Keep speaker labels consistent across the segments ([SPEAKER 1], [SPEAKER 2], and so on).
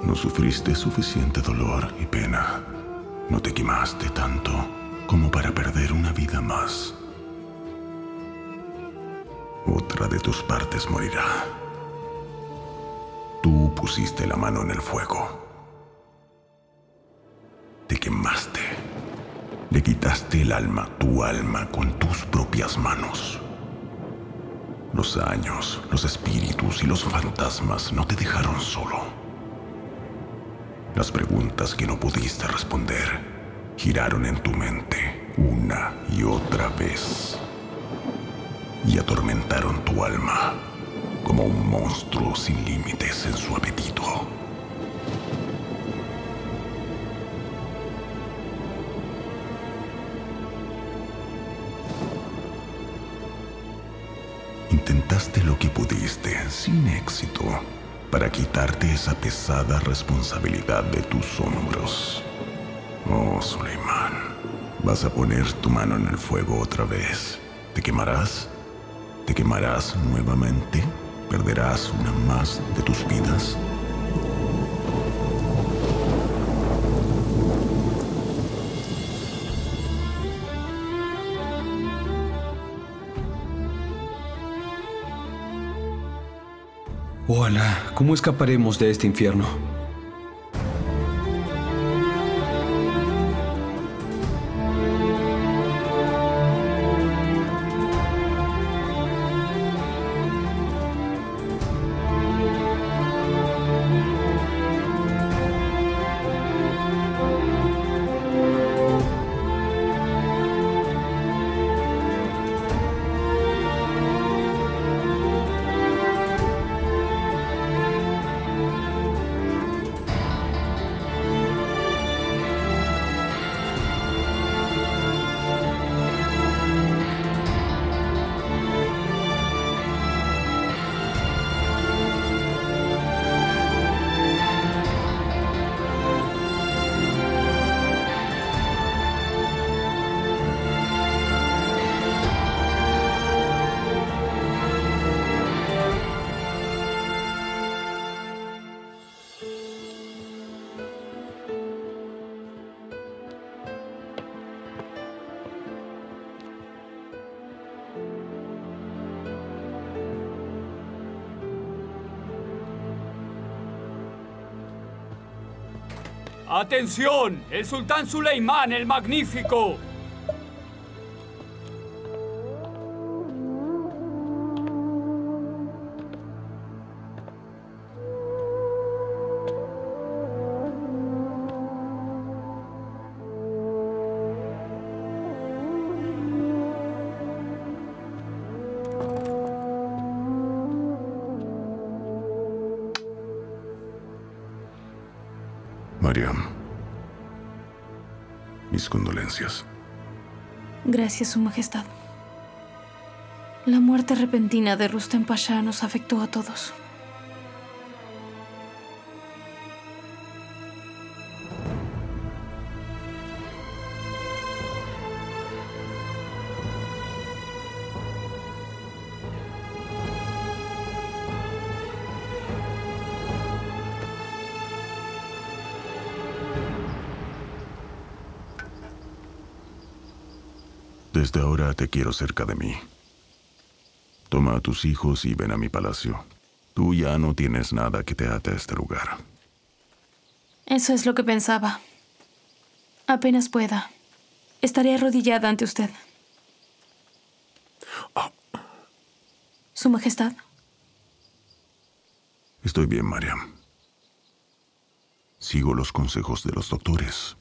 [SPEAKER 1] No sufriste suficiente dolor y pena. No te quemaste tanto como para perder una vida más. Otra de tus partes morirá. Tú pusiste la mano en el fuego. Te quemaste. Le quitaste el alma, tu alma, con tus propias manos. Los años, los espíritus y los fantasmas no te dejaron solo. Las preguntas que no pudiste responder giraron en tu mente una y otra vez y atormentaron tu alma como un monstruo sin límites en su apetito. Intentaste lo que pudiste, sin éxito, para quitarte esa pesada responsabilidad de tus hombros. Oh, Suleimán, vas a poner tu mano en el fuego otra vez. ¿Te quemarás? ¿Te quemarás nuevamente? ¿Perderás una más de tus vidas?
[SPEAKER 2] Oh, Alá, ¿cómo escaparemos de este infierno?
[SPEAKER 3] ¡Atención! ¡El sultán Suleimán el Magnífico!
[SPEAKER 1] Mariam, mis condolencias.
[SPEAKER 4] Gracias, Su Majestad. La muerte repentina de Rustem Pasha nos afectó a todos.
[SPEAKER 1] Desde ahora te quiero cerca de mí. Toma a tus hijos y ven a mi palacio. Tú ya no tienes nada que te ate a este lugar.
[SPEAKER 4] Eso es lo que pensaba. Apenas pueda, estaré arrodillada ante usted. Su Majestad.
[SPEAKER 1] Estoy bien, Mariam. Sigo los consejos de los doctores.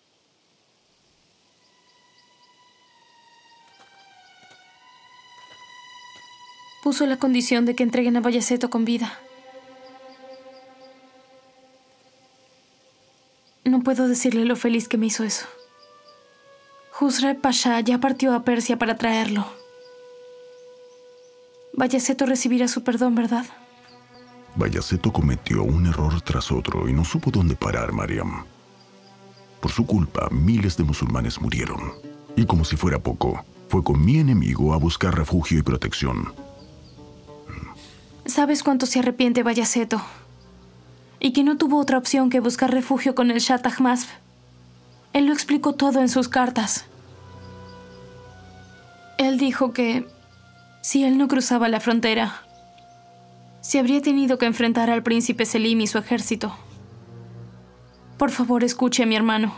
[SPEAKER 4] Puso la condición de que entreguen a Bayaceto con vida. No puedo decirle lo feliz que me hizo eso. Husrev Pasha ya partió a Persia para traerlo. Bayaceto recibirá su perdón, ¿verdad?
[SPEAKER 1] Bayaceto cometió un error tras otro y no supo dónde parar, Mariam. Por su culpa, miles de musulmanes murieron. Y como si fuera poco, fue con mi enemigo a buscar refugio y protección.
[SPEAKER 4] ¿Sabes cuánto se arrepiente Bayaceto? y que no tuvo otra opción que buscar refugio con el Shah Tahmasp. Él lo explicó todo en sus cartas. Él dijo que si él no cruzaba la frontera, se habría tenido que enfrentar al príncipe Selim y su ejército. Por favor, escuche a mi hermano.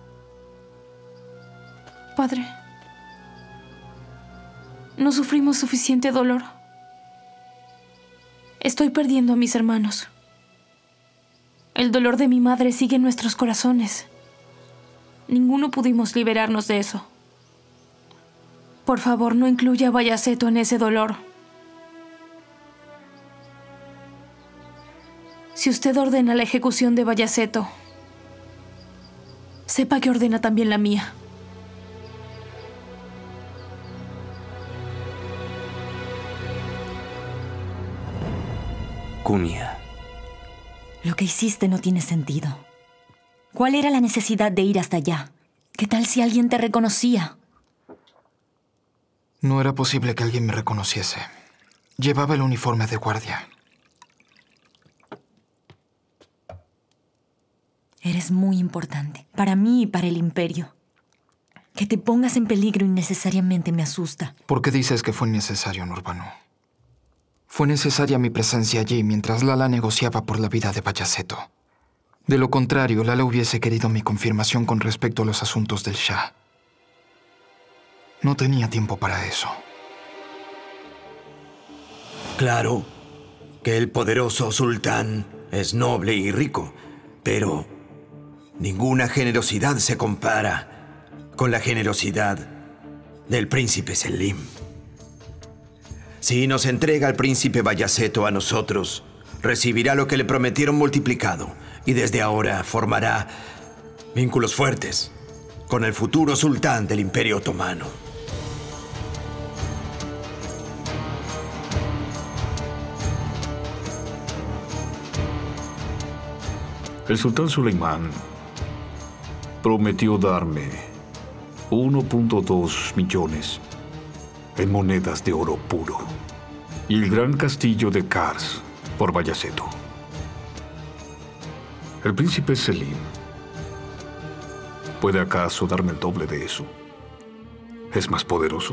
[SPEAKER 4] Padre, no sufrimos suficiente dolor. Estoy perdiendo a mis hermanos. El dolor de mi madre sigue en nuestros corazones. Ninguno pudimos liberarnos de eso. Por favor, no incluya a Bayaceto en ese dolor. Si usted ordena la ejecución de Bayaceto, sepa que ordena también la mía.
[SPEAKER 5] Kunia.
[SPEAKER 6] Lo que hiciste no tiene sentido. ¿Cuál era la necesidad de ir hasta allá? ¿Qué tal si alguien te reconocía?
[SPEAKER 7] No era posible que alguien me reconociese. Llevaba el uniforme de guardia.
[SPEAKER 6] Eres muy importante, para mí y para el Imperio. Que te pongas en peligro innecesariamente me asusta.
[SPEAKER 7] ¿Por qué dices que fue innecesario, Nurbanu? Fue necesaria mi presencia allí mientras Lala negociaba por la vida de Bayaceto. De lo contrario, Lala hubiese querido mi confirmación con respecto a los asuntos del Shah. No tenía tiempo para eso.
[SPEAKER 5] Claro que el poderoso sultán es noble y rico, pero ninguna generosidad se compara con la generosidad del príncipe Selim. Si nos entrega al príncipe Bayaceto a nosotros, recibirá lo que le prometieron multiplicado y desde ahora formará vínculos fuertes con el futuro sultán del Imperio Otomano.
[SPEAKER 8] El sultán Suleimán prometió darme 1.2 millones en monedas de oro puro y el gran castillo de Kars por Bayaceto. ¿El príncipe Selim puede acaso darme el doble de eso? ¿Es más poderoso?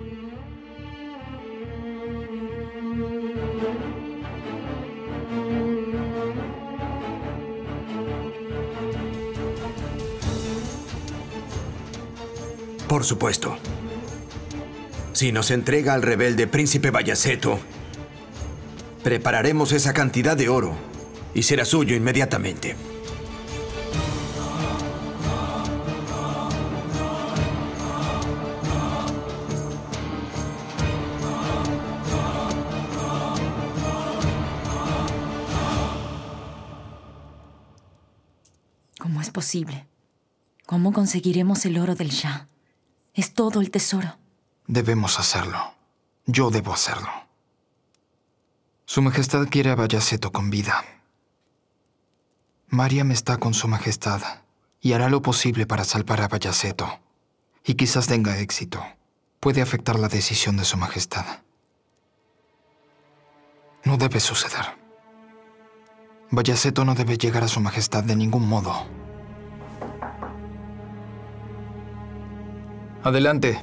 [SPEAKER 5] Por supuesto. Si nos entrega al rebelde príncipe Bayaceto, prepararemos esa cantidad de oro y será suyo inmediatamente.
[SPEAKER 6] ¿Cómo es posible? ¿Cómo conseguiremos el oro del Shah? Es todo el tesoro.
[SPEAKER 7] Debemos hacerlo. Yo debo hacerlo. Su Majestad quiere a Bayaceto con vida. Mariam está con Su Majestad y hará lo posible para salvar a Bayaceto. Y quizás tenga éxito. Puede afectar la decisión de Su Majestad. No debe suceder. Bayaceto no debe llegar a Su Majestad de ningún modo. Adelante.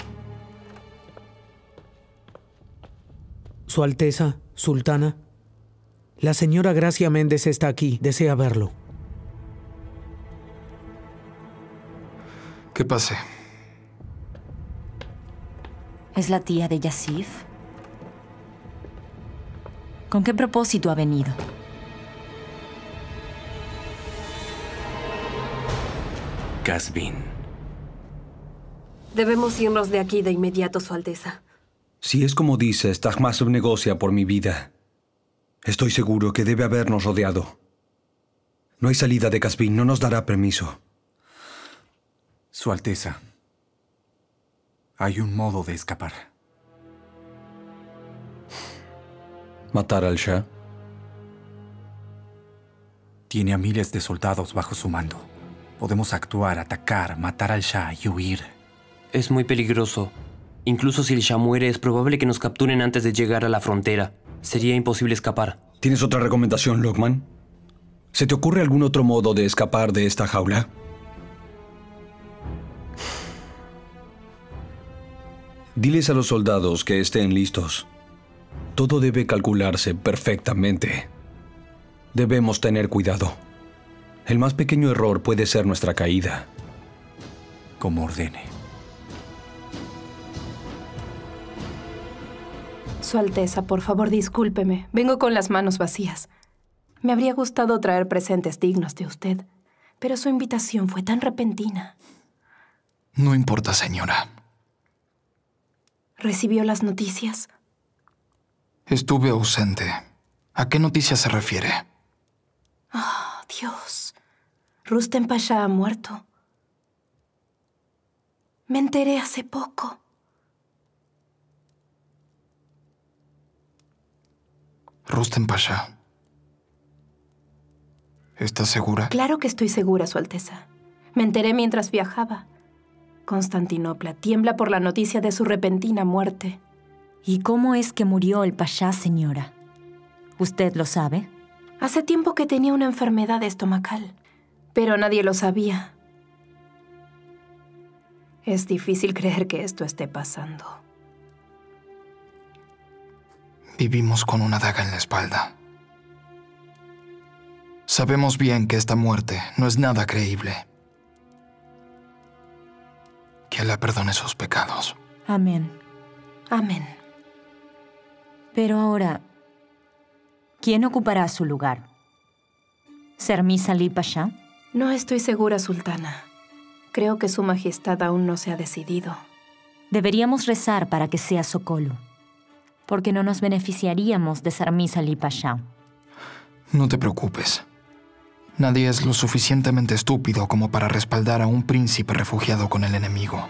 [SPEAKER 9] Su Alteza, Sultana, la señora Gracia Méndez está aquí. Desea verlo.
[SPEAKER 7] Que pase.
[SPEAKER 6] ¿Es la tía de Yasif? ¿Con qué propósito ha venido?
[SPEAKER 5] Casbin.
[SPEAKER 10] Debemos irnos de aquí de inmediato, Su Alteza.
[SPEAKER 2] Si es como dices, Tahmasp negocia por mi vida. Estoy seguro que debe habernos rodeado. No hay salida de Casbin, no nos dará permiso.
[SPEAKER 11] Su Alteza, hay un modo de escapar.
[SPEAKER 2] ¿Matar al Shah?
[SPEAKER 11] Tiene a miles de soldados bajo su mando. Podemos actuar, atacar, matar al Shah y huir.
[SPEAKER 5] Es muy peligroso. Incluso si el Shah muere, es probable que nos capturen antes de llegar a la frontera. Sería imposible escapar.
[SPEAKER 2] ¿Tienes otra recomendación, Lokman? ¿Se te ocurre algún otro modo de escapar de esta jaula? Diles a los soldados que estén listos. Todo debe calcularse perfectamente. Debemos tener cuidado. El más pequeño error puede ser nuestra caída.
[SPEAKER 11] Como ordene.
[SPEAKER 10] Su Alteza, por favor, discúlpeme. Vengo con las manos vacías. Me habría gustado traer presentes dignos de usted, pero su invitación fue tan repentina.
[SPEAKER 7] No importa, señora.
[SPEAKER 10] ¿Recibió las noticias?
[SPEAKER 7] Estuve ausente. ¿A qué noticia se refiere?
[SPEAKER 10] Oh, Dios. Rustem Pasha ha muerto. Me enteré hace poco.
[SPEAKER 7] Rustem Pasha. ¿Estás segura?
[SPEAKER 10] Claro que estoy segura, Su Alteza. Me enteré mientras viajaba. Constantinopla tiembla por la noticia de su repentina muerte.
[SPEAKER 6] ¿Y cómo es que murió el Pasha, señora? ¿Usted lo sabe?
[SPEAKER 10] Hace tiempo que tenía una enfermedad estomacal, pero nadie lo sabía. Es difícil creer que esto esté pasando.
[SPEAKER 7] Vivimos con una daga en la espalda. Sabemos bien que esta muerte no es nada creíble. Que Alá perdone sus pecados.
[SPEAKER 6] Amén.
[SPEAKER 10] Amén.
[SPEAKER 6] Pero ahora, ¿quién ocupará su lugar? ¿Sermis Ali Pasha?
[SPEAKER 10] No estoy segura, Sultana. Creo que Su Majestad aún no se ha decidido.
[SPEAKER 6] Deberíamos rezar para que sea Sokolu, porque no nos beneficiaríamos de Sermis Ali Pasha.
[SPEAKER 7] No te preocupes. Nadie es lo suficientemente estúpido como para respaldar a un príncipe refugiado con el enemigo.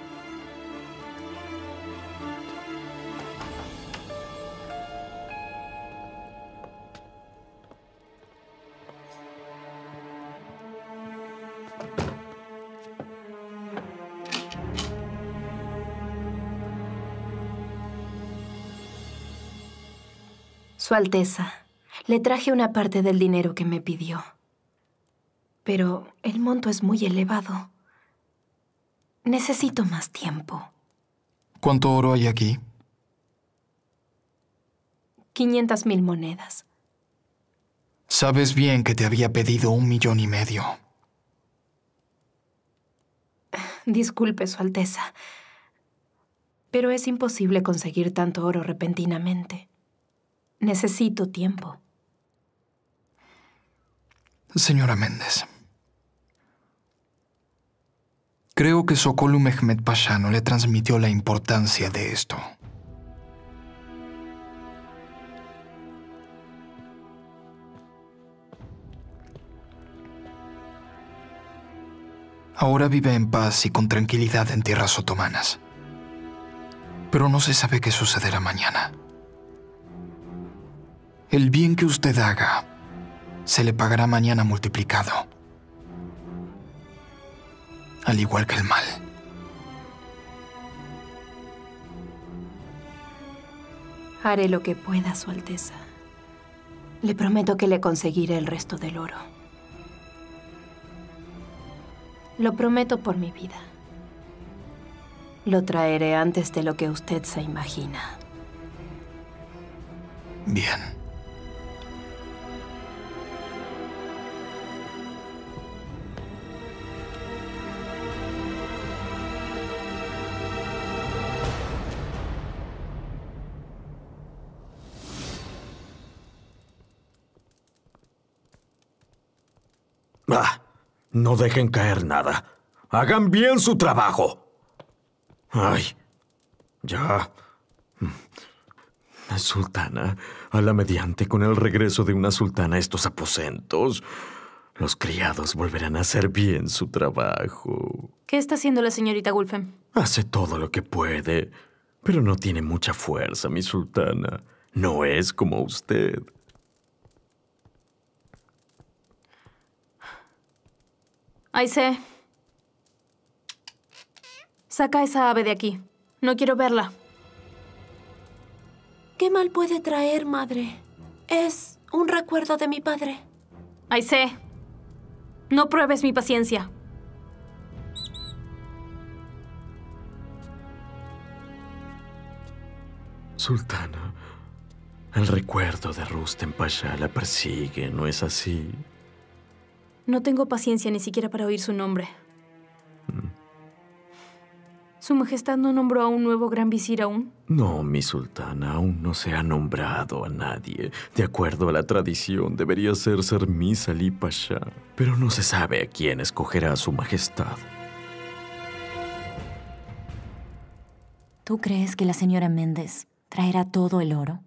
[SPEAKER 10] Su Alteza, le traje una parte del dinero que me pidió. Pero el monto es muy elevado. Necesito más tiempo.
[SPEAKER 7] ¿Cuánto oro hay aquí?
[SPEAKER 10] 500,000 monedas.
[SPEAKER 7] Sabes bien que te había pedido 1,5 millones.
[SPEAKER 10] Disculpe, Su Alteza, pero es imposible conseguir tanto oro repentinamente. Necesito tiempo.
[SPEAKER 7] Señora Méndez, creo que Sokolu Mehmed Pasha no le transmitió la importancia de esto. Ahora vive en paz y con tranquilidad en tierras otomanas. Pero no se sabe qué sucederá mañana. El bien que usted haga se le pagará mañana multiplicado. Al igual que el mal.
[SPEAKER 10] Haré lo que pueda, Su Alteza. Le prometo que le conseguiré el resto del oro. Lo prometo por mi vida. Lo traeré antes de lo que usted se imagina.
[SPEAKER 7] Bien.
[SPEAKER 12] Ah, no dejen caer nada. Hagan bien su trabajo. Ay, ya. Sultana, a la mediante, con el regreso de una sultana a estos aposentos, los criados volverán a hacer bien su trabajo.
[SPEAKER 4] ¿Qué está haciendo la señorita Gulfem?
[SPEAKER 12] Hace todo lo que puede, pero no tiene mucha fuerza, mi sultana. No es como usted.
[SPEAKER 4] Aisé, saca esa ave de aquí. No quiero verla.
[SPEAKER 10] ¿Qué mal puede traer, madre? Es un recuerdo de mi padre.
[SPEAKER 4] Aisé, No pruebes mi paciencia.
[SPEAKER 12] Sultana, el recuerdo de Rustem Pasha la persigue, ¿no es así?
[SPEAKER 4] No tengo paciencia ni siquiera para oír su nombre. ¿Su Majestad no nombró a un nuevo gran visir aún?
[SPEAKER 12] No, mi sultana, aún no se ha nombrado a nadie. De acuerdo a la tradición, debería ser Sermis Ali Pasha. Pero no se sabe a quién escogerá a su majestad.
[SPEAKER 6] ¿Tú crees que la señora Méndez traerá todo el oro?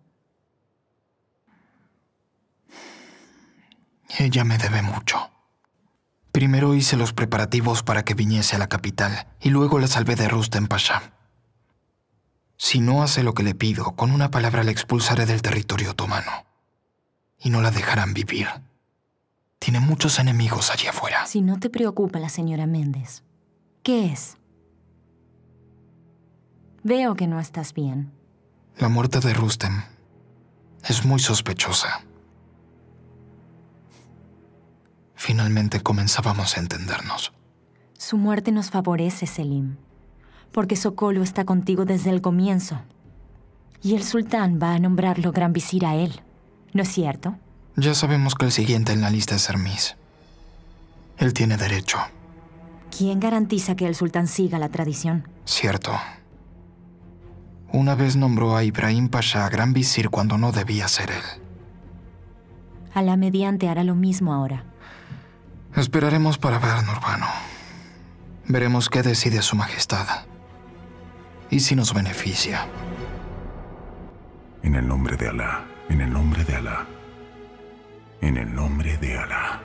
[SPEAKER 7] Ella me debe mucho. Primero hice los preparativos para que viniese a la capital y luego la salvé de Rustem Pasha. Si no hace lo que le pido, con una palabra la expulsaré del territorio otomano. Y no la dejarán vivir. Tiene muchos enemigos allí afuera.
[SPEAKER 6] Si no te preocupa la señora Méndez, ¿qué es? Veo que no estás bien.
[SPEAKER 7] La muerte de Rustem es muy sospechosa. Finalmente comenzábamos a entendernos.
[SPEAKER 6] Su muerte nos favorece, Selim, porque Sokolo está contigo desde el comienzo. Y el sultán va a nombrarlo gran visir a él, ¿no es cierto?
[SPEAKER 7] Ya sabemos que el siguiente en la lista es Sermis. Él tiene derecho.
[SPEAKER 6] ¿Quién garantiza que el sultán siga la tradición?
[SPEAKER 7] Cierto. Una vez nombró a Ibrahim Pasha gran visir cuando no debía ser él.
[SPEAKER 6] Alá mediante hará lo mismo ahora.
[SPEAKER 7] Esperaremos para ver, Nurbanu. Veremos qué decide su majestad. Y si nos beneficia.
[SPEAKER 1] En el nombre de Alá, en el nombre de Alá, en el nombre de Alá.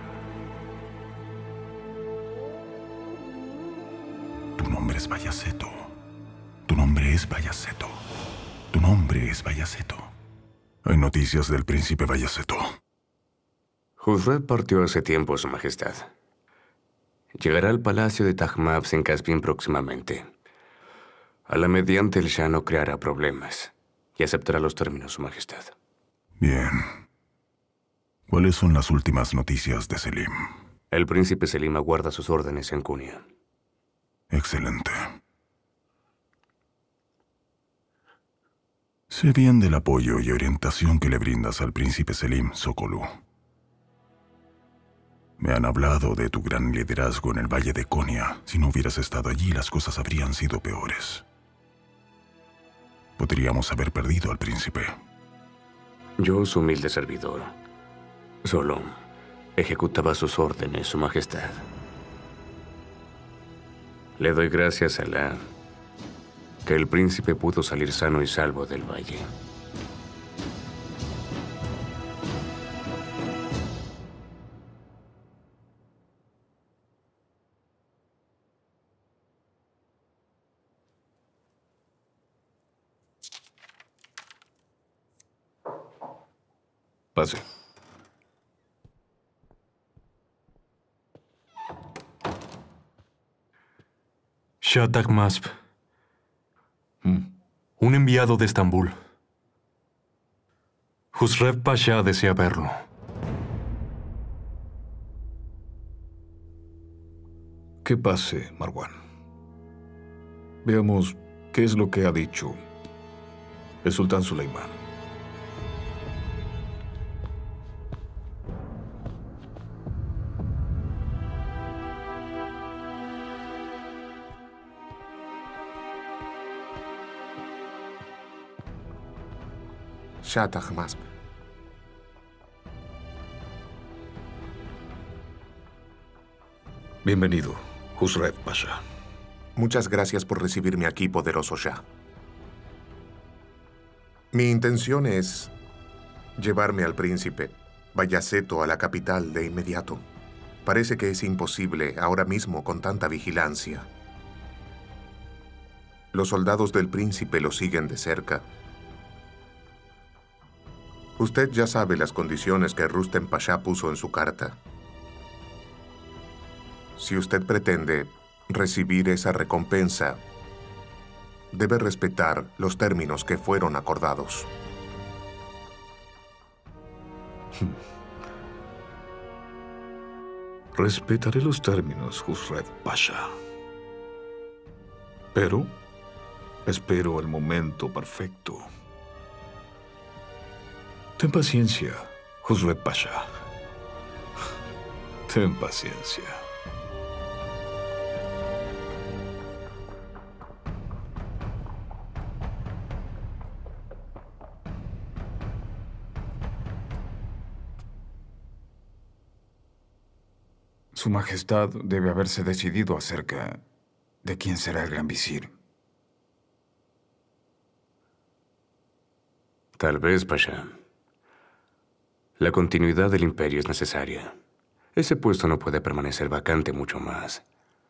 [SPEAKER 1] Tu nombre es Bayaceto. Tu nombre es Bayaceto. Tu nombre es Bayaceto. Hay noticias del príncipe Bayaceto.
[SPEAKER 13] Khusrev partió hace tiempo, Su Majestad. Llegará al palacio de Tahmafs en Caspín próximamente. A la mediante el Shah no creará problemas y aceptará los términos, Su Majestad.
[SPEAKER 1] Bien. ¿Cuáles son las últimas noticias de Selim?
[SPEAKER 13] El príncipe Selim aguarda sus órdenes en Kunia.
[SPEAKER 1] Excelente. Sé bien del apoyo y orientación que le brindas al príncipe Selim Sokolu. Me han hablado de tu gran liderazgo en el Valle de Konya. Si no hubieras estado allí, las cosas habrían sido peores. Podríamos haber perdido al príncipe.
[SPEAKER 13] Yo, su humilde servidor, solo ejecutaba sus órdenes, Su Majestad. Le doy gracias a Alá que el príncipe pudo salir sano y salvo del valle.
[SPEAKER 8] Pase.
[SPEAKER 14] Shah Tahmasp. Un enviado de Estambul. Khusrev Pasha desea verlo.
[SPEAKER 8] Que pase, Marwan. Veamos qué es lo que ha dicho el sultán Suleimán.
[SPEAKER 15] Shah Tahmasp.
[SPEAKER 8] Bienvenido, Khusrev Pasha.
[SPEAKER 15] Muchas gracias por recibirme aquí, poderoso Shah. Mi intención es llevarme al príncipe Bayaceto a la capital de inmediato. Parece que es imposible ahora mismo con tanta vigilancia. Los soldados del príncipe lo siguen de cerca. Usted ya sabe las condiciones que Rustem Pasha puso en su carta. Si usted pretende recibir esa recompensa, debe respetar los términos que fueron acordados.
[SPEAKER 8] Respetaré los términos, Khusrev Pasha. Pero espero el momento perfecto. Ten paciencia, Khusrev Pasha. Ten paciencia.
[SPEAKER 11] Su Majestad debe haberse decidido acerca de quién será el Gran Visir.
[SPEAKER 13] Tal vez, Pasha. La continuidad del imperio es necesaria. Ese puesto no puede permanecer vacante mucho más.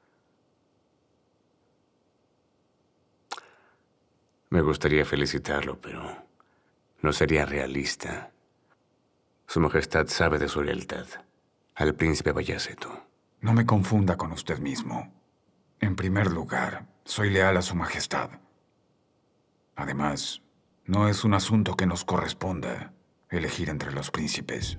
[SPEAKER 13] Me gustaría felicitarlo, pero no sería realista. Su Majestad sabe de su lealtad al príncipe Bayaceto.
[SPEAKER 11] No me confunda con usted mismo. En primer lugar, soy leal a Su Majestad. Además, no es un asunto que nos corresponda elegir entre los príncipes.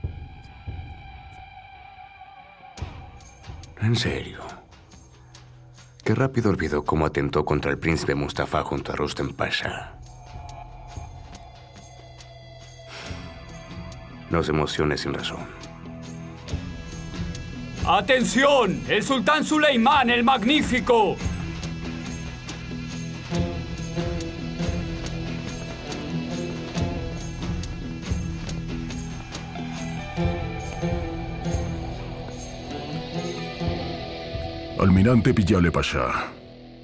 [SPEAKER 13] En serio. Qué rápido olvidó cómo atentó contra el príncipe Mustafa junto a Rustem Pasha. No se emocione sin razón.
[SPEAKER 3] ¡Atención! ¡El sultán Suleimán el Magnífico!
[SPEAKER 1] Almirante Piyale Pasha,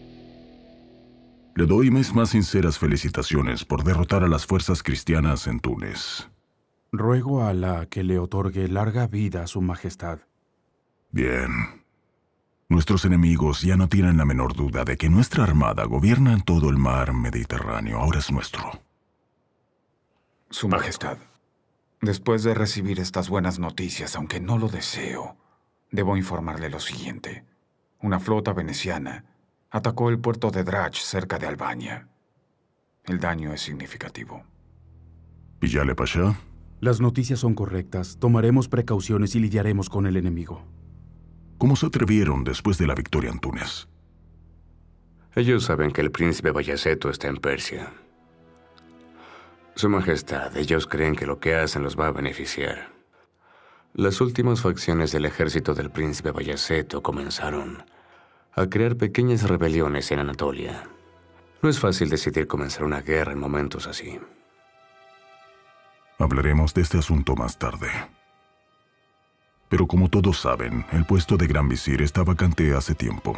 [SPEAKER 1] le doy mis más sinceras felicitaciones por derrotar a las fuerzas cristianas en Túnez.
[SPEAKER 16] Ruego a Alá que le otorgue larga vida a Su Majestad.
[SPEAKER 1] Bien. Nuestros enemigos ya no tienen la menor duda de que nuestra armada gobierna en todo el mar Mediterráneo. Ahora es nuestro.
[SPEAKER 11] Su Majestad, después de recibir estas buenas noticias, aunque no lo deseo, debo informarle lo siguiente. Una flota veneciana atacó el puerto de Drach cerca de Albania. El daño es significativo.
[SPEAKER 1] Piyale Pasha.
[SPEAKER 16] Las noticias son correctas. Tomaremos precauciones y lidiaremos con el enemigo.
[SPEAKER 1] ¿Cómo se atrevieron después de la victoria en Túnez?
[SPEAKER 13] Ellos saben que el príncipe Bayaceto está en Persia. Su Majestad, ellos creen que lo que hacen los va a beneficiar. Las últimas facciones del ejército del príncipe Bayaceto comenzaron a crear pequeñas rebeliones en Anatolia. No es fácil decidir comenzar una guerra en momentos así.
[SPEAKER 1] Hablaremos de este asunto más tarde. Pero como todos saben, el puesto de Gran Visir está vacante hace tiempo.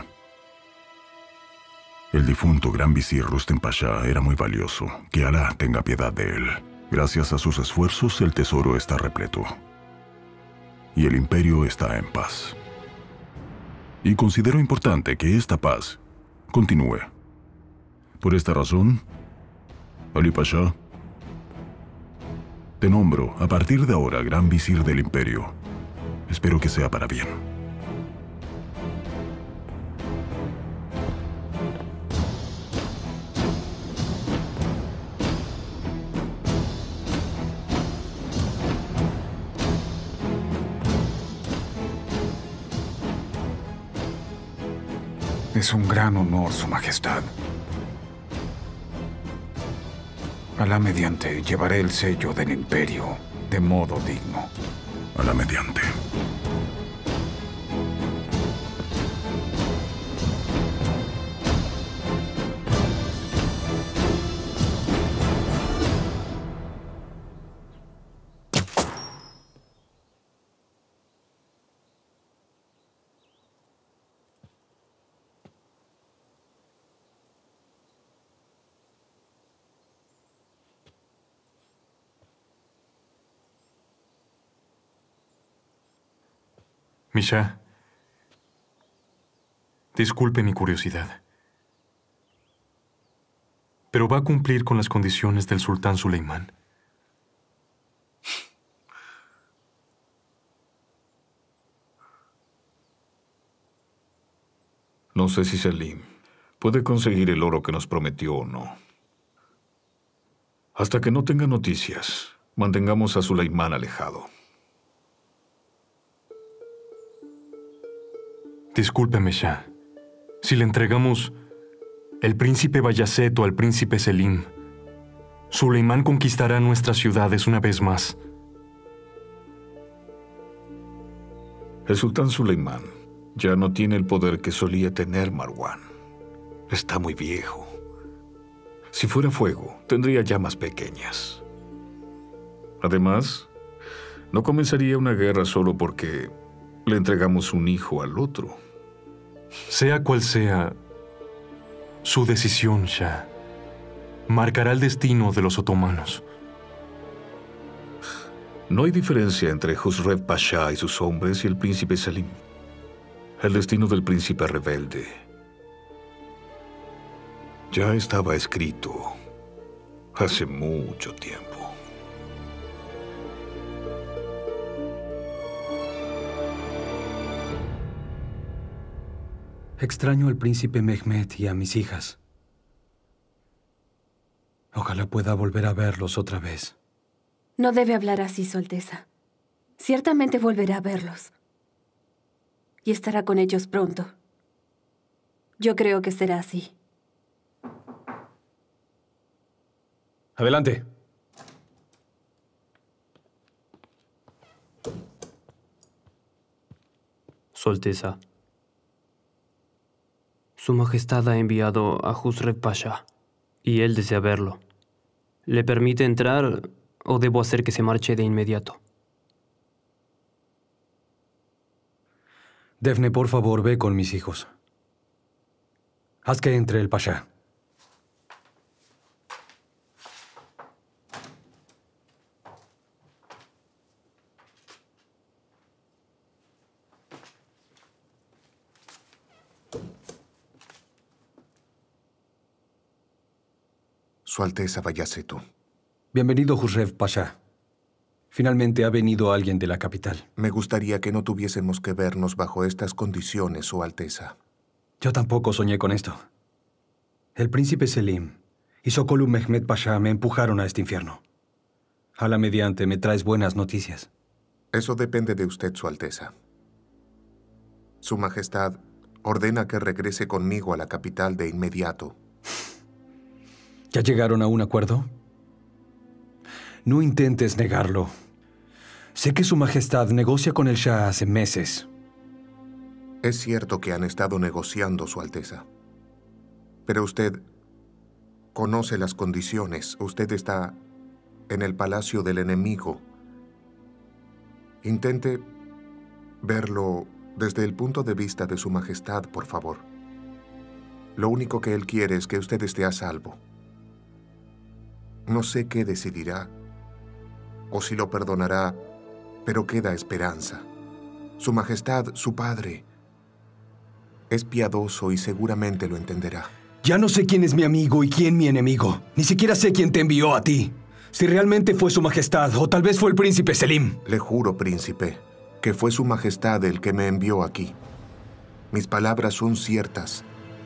[SPEAKER 1] El difunto Gran Visir Rustem Pasha era muy valioso. Que Alá tenga piedad de él. Gracias a sus esfuerzos, el tesoro está repleto. Y el imperio está en paz. Y considero importante que esta paz continúe. Por esta razón, Ali Pasha, te nombro a partir de ahora Gran Visir del imperio. Espero que sea para bien.
[SPEAKER 11] Es un gran honor, Su Majestad. Alá mediante, llevaré el sello del imperio de modo digno.
[SPEAKER 1] Alá mediante.
[SPEAKER 14] Mi Shah, disculpe mi curiosidad, pero ¿va a cumplir con las condiciones del sultán Suleimán?
[SPEAKER 8] No sé si Selim puede conseguir el oro que nos prometió o no. Hasta que no tenga noticias, mantengamos a Suleimán alejado.
[SPEAKER 14] Discúlpeme, Shah. Si le entregamos el príncipe Bayaceto al príncipe Selim, Suleimán conquistará nuestras ciudades una vez más.
[SPEAKER 8] El sultán Suleimán ya no tiene el poder que solía tener Marwan. Está muy viejo. Si fuera fuego, tendría llamas pequeñas. Además, no comenzaría una guerra solo porque le entregamos un hijo al otro.
[SPEAKER 14] Sea cual sea su decisión, Shah, marcará el destino de los otomanos.
[SPEAKER 8] No hay diferencia entre Khusrev Pasha y sus hombres y el príncipe Selim. El destino del príncipe rebelde ya estaba escrito hace mucho tiempo.
[SPEAKER 2] Extraño al príncipe Mehmet y a mis hijas. Ojalá pueda volver a verlos otra vez.
[SPEAKER 17] No debe hablar así, Su Alteza. Ciertamente volverá a verlos. Y estará con ellos pronto. Yo creo que será así.
[SPEAKER 2] Adelante.
[SPEAKER 18] Su Alteza. Su Majestad ha enviado a Khusrev Pasha, y él desea verlo. ¿Le permite entrar o debo hacer que se marche de inmediato?
[SPEAKER 2] Defne, por favor, ve con mis hijos. Haz que entre el Pasha.
[SPEAKER 15] Su Alteza Bayaceto.
[SPEAKER 2] Bienvenido, Khusrev Pasha. Finalmente ha venido alguien de la capital.
[SPEAKER 15] Me gustaría que no tuviésemos que vernos bajo estas condiciones, Su Alteza.
[SPEAKER 2] Yo tampoco soñé con esto. El príncipe Selim y Sokolu Mehmet Pasha me empujaron a este infierno. A la mediante me traes buenas noticias.
[SPEAKER 15] Eso depende de usted, Su Alteza. Su Majestad ordena que regrese conmigo a la capital de inmediato.
[SPEAKER 2] ¿Ya llegaron a un acuerdo? No intentes negarlo. Sé que Su Majestad negocia con el Shah hace meses.
[SPEAKER 15] Es cierto que han estado negociando, Su Alteza. Pero usted conoce las condiciones. Usted está en el palacio del enemigo. Intente verlo desde el punto de vista de Su Majestad, por favor. Lo único que él quiere es que usted esté a salvo. No sé qué decidirá, o si lo perdonará, pero queda esperanza. Su Majestad, su padre, es piadoso y seguramente lo entenderá.
[SPEAKER 2] Ya no sé quién es mi amigo y quién mi enemigo. Ni siquiera sé quién te envió a ti. Si realmente fue Su Majestad, o tal vez fue el príncipe Selim.
[SPEAKER 15] Le juro, príncipe, que fue Su Majestad el que me envió aquí. Mis palabras son ciertas.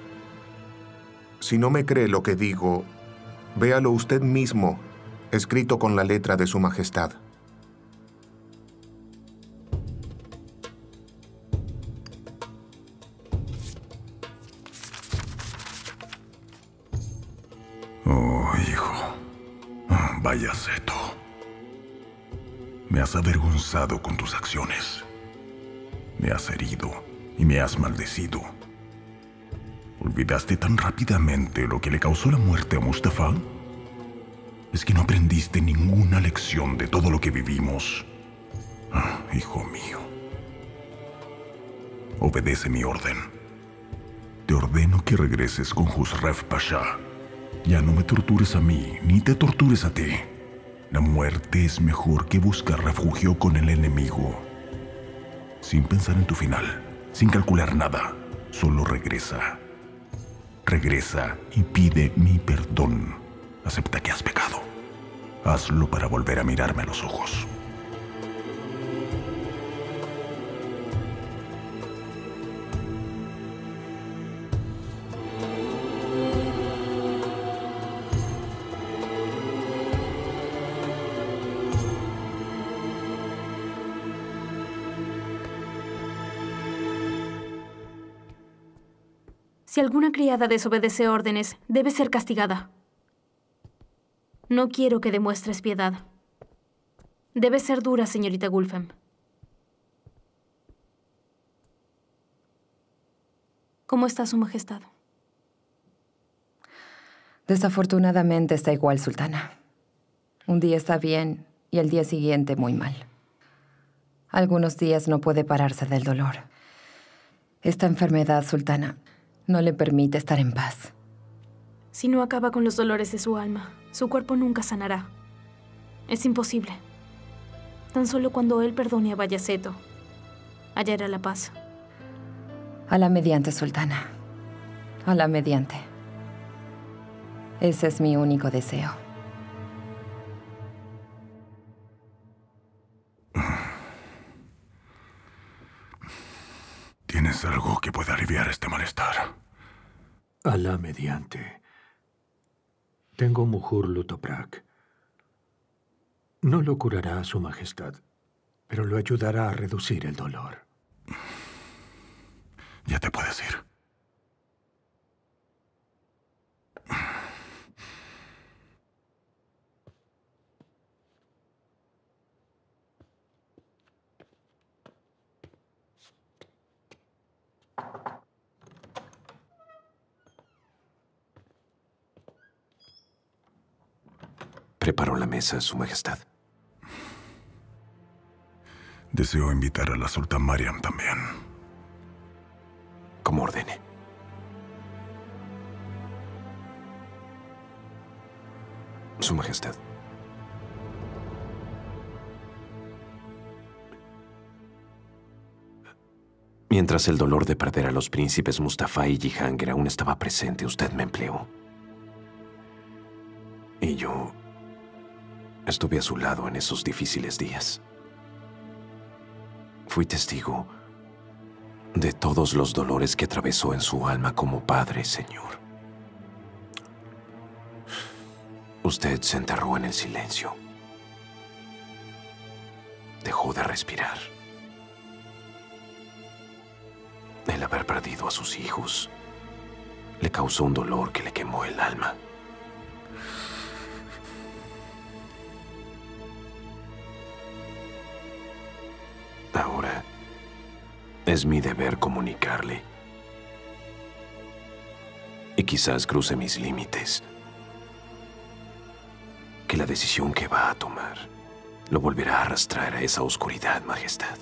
[SPEAKER 15] Si no me cree lo que digo, véalo usted mismo, escrito con la letra de Su Majestad.
[SPEAKER 1] Oh, hijo. Bayaceto. Me has avergonzado con tus acciones. Me has herido y me has maldecido. ¿Olvidaste tan rápidamente lo que le causó la muerte a Mustafa? ¿Es que no aprendiste ninguna lección de todo lo que vivimos? Hijo mío. Obedece mi orden. Te ordeno que regreses con Khusrev Pasha. Ya no me tortures a mí, ni te tortures a ti. La muerte es mejor que buscar refugio con el enemigo. Sin pensar en tu final, sin calcular nada, solo regresa. Regresa y pide mi perdón. Acepta que has pecado. Hazlo para volver a mirarme a los ojos.
[SPEAKER 4] Si alguna criada desobedece órdenes, debe ser castigada. No quiero que demuestres piedad. Debe ser dura, señorita Gulfem. ¿Cómo está Su Majestad?
[SPEAKER 19] Desafortunadamente está igual, Sultana. Un día está bien y el día siguiente muy mal. Algunos días no puede pararse del dolor. Esta enfermedad, Sultana, no le permite estar en paz.
[SPEAKER 4] Si no acaba con los dolores de su alma, su cuerpo nunca sanará. Es imposible. Tan solo cuando él perdone a Bayaceto, hallará la paz.
[SPEAKER 19] A la mediante, Sultana. A la mediante. Ese es mi único deseo.
[SPEAKER 1] ¿Tienes algo que pueda aliviar este malestar?
[SPEAKER 20] Alá mediante. Tengo Muhur Lutoprak. No lo curará a Su Majestad, pero lo ayudará a reducir el dolor.
[SPEAKER 1] Ya te puedes ir.
[SPEAKER 21] Preparó la mesa, Su Majestad.
[SPEAKER 1] Deseo invitar a la Sultán Mariam también.
[SPEAKER 21] Como ordene. Su Majestad. Mientras el dolor de perder a los príncipes Mustafa y Jihangir aún estaba presente, usted me empleó. Y yo estuve a su lado en esos difíciles días. Fui testigo de todos los dolores que atravesó en su alma como padre, Señor. Usted se enterró en el silencio. Dejó de respirar. El haber perdido a sus hijos le causó un dolor que le quemó el alma. Ahora es mi deber comunicarle. Y quizás cruce mis límites. Que la decisión que va a tomar lo volverá a arrastrar a esa oscuridad, Majestad.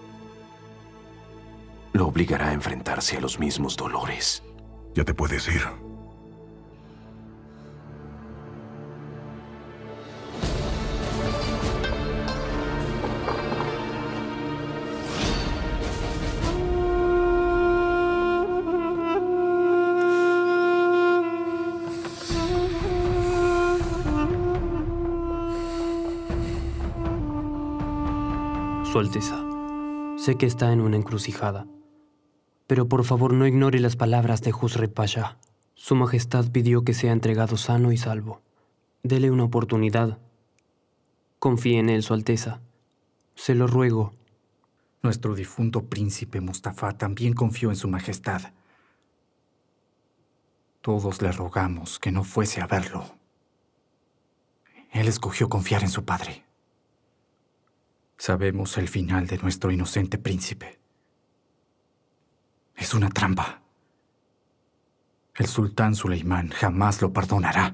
[SPEAKER 21] Lo obligará a enfrentarse a los mismos dolores.
[SPEAKER 1] Ya te puedes ir.
[SPEAKER 18] Su Alteza, sé que está en una encrucijada, pero por favor no ignore las palabras de Khusrev Pasha. Su Majestad pidió que sea entregado sano y salvo. Dele una oportunidad. Confíe en él, Su Alteza. Se lo ruego.
[SPEAKER 11] Nuestro difunto príncipe Mustafa también confió en Su Majestad. Todos le rogamos que no fuese a verlo. Él escogió confiar en su padre. Sabemos el final de nuestro inocente príncipe. Es una trampa. El sultán Suleimán jamás lo perdonará.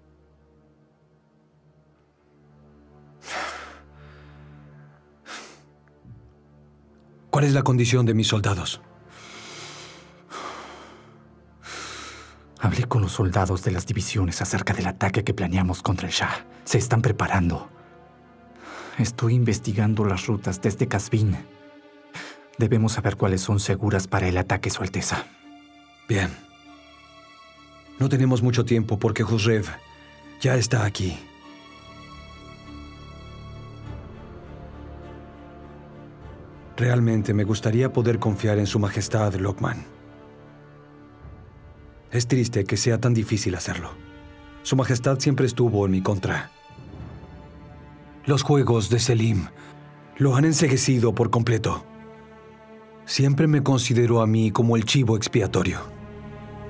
[SPEAKER 2] ¿Cuál es la condición de mis soldados?
[SPEAKER 11] Hablé con los soldados de las divisiones acerca del ataque que planeamos contra el Shah. Se están preparando. Estoy investigando las rutas desde Kazvin. Debemos saber cuáles son seguras para el ataque, Su Alteza.
[SPEAKER 2] Bien. No tenemos mucho tiempo porque Khusrev ya está aquí. Realmente me gustaría poder confiar en Su Majestad, Lokman. Es triste que sea tan difícil hacerlo. Su Majestad siempre estuvo en mi contra. Los juegos de Selim lo han enceguecido por completo. Siempre me consideró a mí como el chivo expiatorio.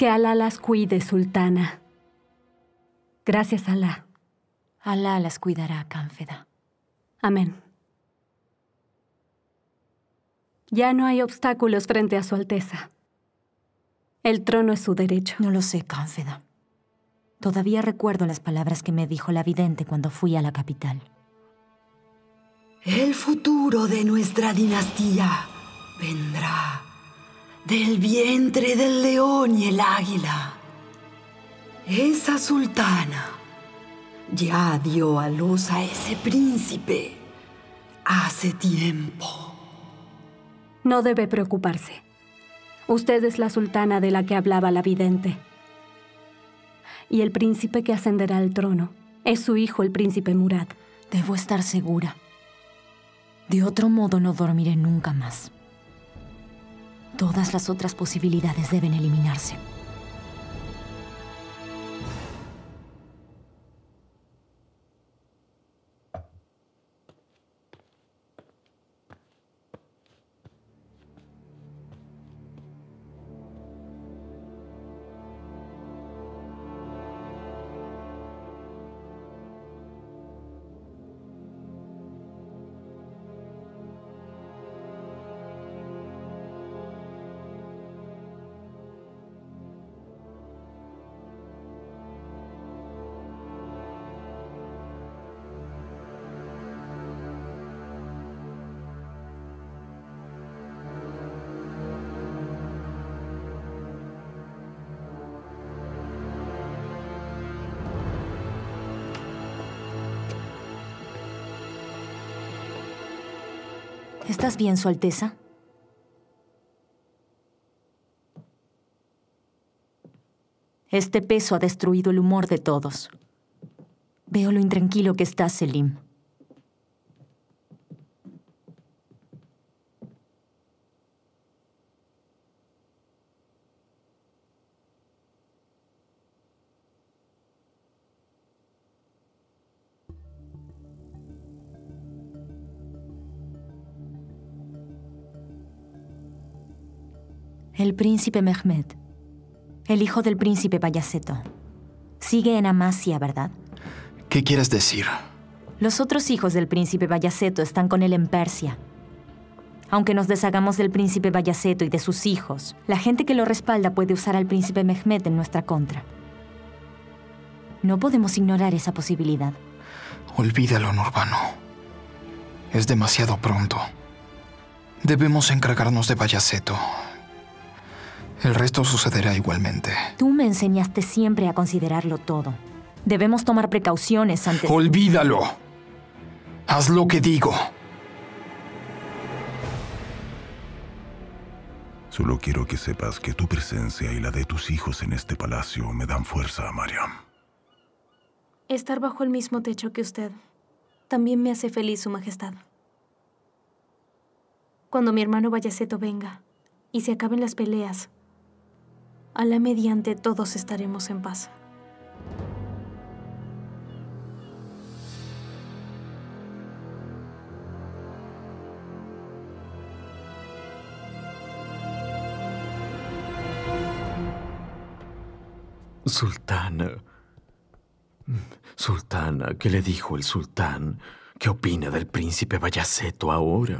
[SPEAKER 17] Que Alá las cuide, sultana. Gracias, Alá.
[SPEAKER 6] Alá las cuidará, Cánfeda.
[SPEAKER 17] Amén. Ya no hay obstáculos frente a su Alteza. El trono es su derecho.
[SPEAKER 6] No lo sé, Cánfeda. Todavía recuerdo las palabras que me dijo la vidente cuando fui a la capital.
[SPEAKER 9] El futuro de nuestra dinastía vendrá del vientre del león y el águila. Esa sultana ya dio a luz a ese príncipe hace tiempo.
[SPEAKER 17] No debe preocuparse. Usted es la sultana de la que hablaba la vidente. Y el príncipe que ascenderá al trono es su hijo, el príncipe Murad.
[SPEAKER 6] Debo estar segura. De otro modo no dormiré nunca más. Todas las otras posibilidades deben eliminarse. ¿Estás bien, Su Alteza? Este peso ha destruido el humor de todos. Veo lo intranquilo que estás, Selim. El príncipe Mehmed, el hijo del príncipe Bayaceto, sigue en Amasya, ¿verdad?
[SPEAKER 7] ¿Qué quieres decir?
[SPEAKER 6] Los otros hijos del príncipe Bayaceto están con él en Persia. Aunque nos deshagamos del príncipe Bayaceto y de sus hijos, la gente que lo respalda puede usar al príncipe Mehmed en nuestra contra. No podemos ignorar esa posibilidad.
[SPEAKER 7] Olvídalo, Nurbanu. Es demasiado pronto. Debemos encargarnos de Bayaceto. El resto sucederá igualmente.
[SPEAKER 6] Tú me enseñaste siempre a considerarlo todo. Debemos tomar precauciones antes...
[SPEAKER 7] ¡Olvídalo! Haz lo que digo.
[SPEAKER 1] Solo quiero que sepas que tu presencia y la de tus hijos en este palacio me dan fuerza, Mariam.
[SPEAKER 4] Estar bajo el mismo techo que usted también me hace feliz, Su Majestad. Cuando mi hermano Bayaceto venga y se acaben las peleas, Alá mediante todos estaremos en paz.
[SPEAKER 12] Sultana. Sultana, ¿qué le dijo el sultán? ¿Qué opina del príncipe Bayaceto ahora?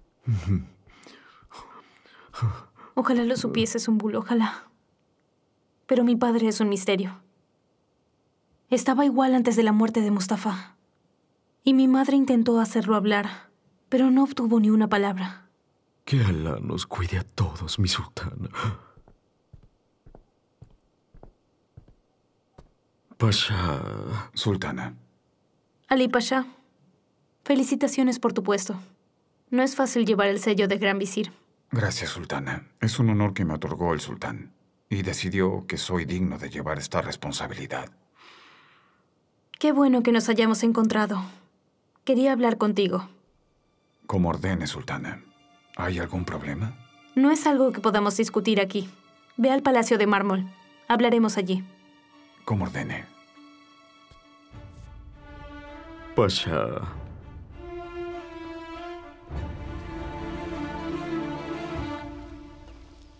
[SPEAKER 4] Ojalá lo supieses, Umbul, ojalá. Pero mi padre es un misterio. Estaba igual antes de la muerte de Mustafa. Y mi madre intentó hacerlo hablar, pero no obtuvo ni una palabra.
[SPEAKER 12] Que Alá nos cuide a todos, mi sultana. Pasha.
[SPEAKER 11] Sultana.
[SPEAKER 4] Ali Pasha, felicitaciones por tu puesto. No es fácil llevar el sello de Gran Visir.
[SPEAKER 11] Gracias, Sultana. Es un honor que me otorgó el sultán. Y decidió que soy digno de llevar esta responsabilidad.
[SPEAKER 4] Qué bueno que nos hayamos encontrado. Quería hablar contigo.
[SPEAKER 11] Como ordene, Sultana. ¿Hay algún problema?
[SPEAKER 4] No es algo que podamos discutir aquí. Ve al Palacio de Mármol. Hablaremos allí.
[SPEAKER 11] Como ordene.
[SPEAKER 12] Pasha.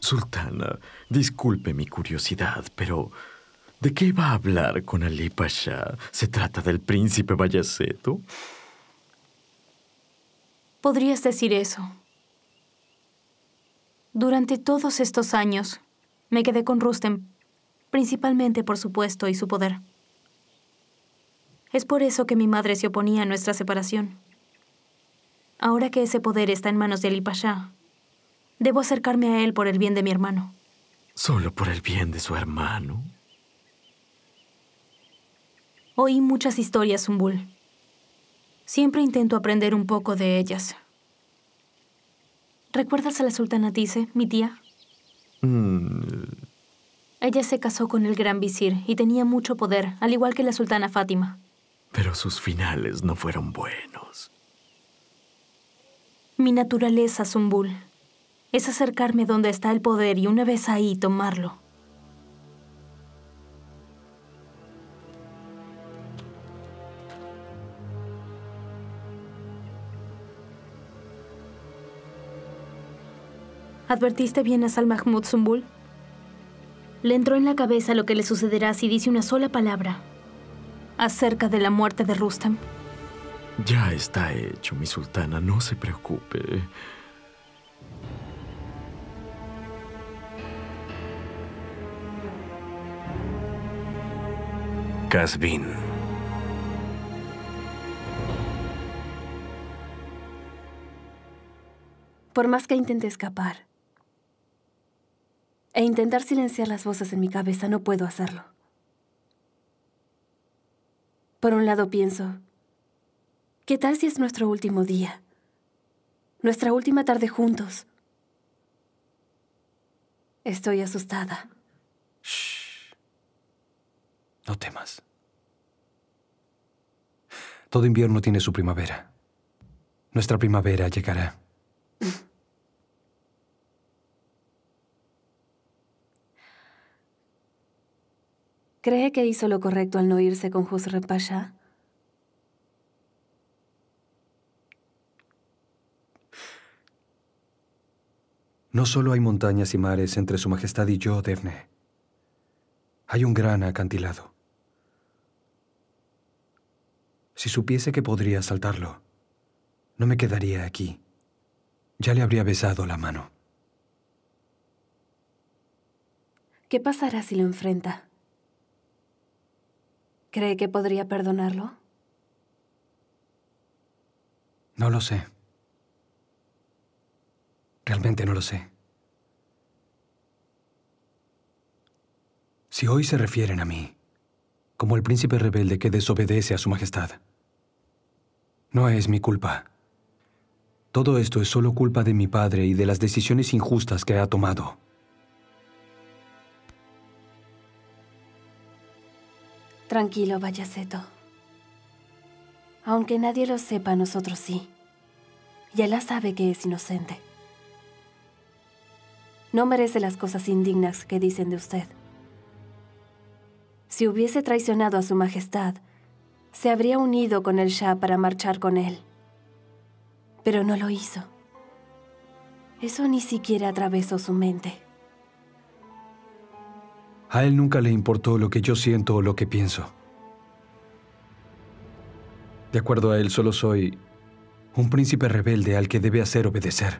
[SPEAKER 12] Sultana, disculpe mi curiosidad, pero ¿de qué va a hablar con Ali Pasha? ¿Se trata del príncipe Bayaceto?
[SPEAKER 4] Podrías decir eso. Durante todos estos años, me quedé con Rustem, principalmente por su puesto y su poder. Es por eso que mi madre se oponía a nuestra separación. Ahora que ese poder está en manos de Ali Pasha, debo acercarme a él por el bien de mi hermano.
[SPEAKER 12] ¿Solo por el bien de su hermano?
[SPEAKER 4] Oí muchas historias, Zumbul. Siempre intento aprender un poco de ellas. ¿Recuerdas a la sultana Tice, mi tía? Ella se casó con el gran visir y tenía mucho poder, al igual que la sultana Fátima.
[SPEAKER 12] Pero sus finales no fueron buenos.
[SPEAKER 4] Mi naturaleza, Zumbul, es acercarme donde está el poder y una vez ahí tomarlo. ¿Advertiste bien a Sal Mahmud, Zumbul? Le entró en la cabeza lo que le sucederá si dice una sola palabra acerca de la muerte de Rustam.
[SPEAKER 12] Ya está hecho, mi sultana, no se preocupe.
[SPEAKER 13] Casbin.
[SPEAKER 10] Por más que intente escapar e intentar silenciar las voces en mi cabeza, no puedo hacerlo. Por un lado pienso, ¿qué tal si es nuestro último día? Nuestra última tarde juntos. Estoy asustada.
[SPEAKER 2] Shh. No temas. Todo invierno tiene su primavera. Nuestra primavera llegará.
[SPEAKER 10] ¿Cree que hizo lo correcto al no irse con Khusrev Pasha?
[SPEAKER 2] No solo hay montañas y mares entre Su Majestad y yo, Devne. Hay un gran acantilado. Si supiese que podría saltarlo, no me quedaría aquí. Ya le habría besado la mano.
[SPEAKER 10] ¿Qué pasará si lo enfrenta? ¿Cree que podría perdonarlo?
[SPEAKER 2] No lo sé. Realmente no lo sé. Si hoy se refieren a mí como el príncipe rebelde que desobedece a Su Majestad, no es mi culpa. Todo esto es solo culpa de mi padre y de las decisiones injustas que ha tomado.
[SPEAKER 10] Tranquilo, Bayaceto. Aunque nadie lo sepa, nosotros sí. Y Alá sabe que es inocente. No merece las cosas indignas que dicen de usted. Si hubiese traicionado a Su Majestad, se habría unido con el Shah para marchar con él. Pero no lo hizo. Eso ni siquiera atravesó su mente.
[SPEAKER 2] A él nunca le importó lo que yo siento o lo que pienso. De acuerdo a él, solo soy un príncipe rebelde al que debe hacer obedecer.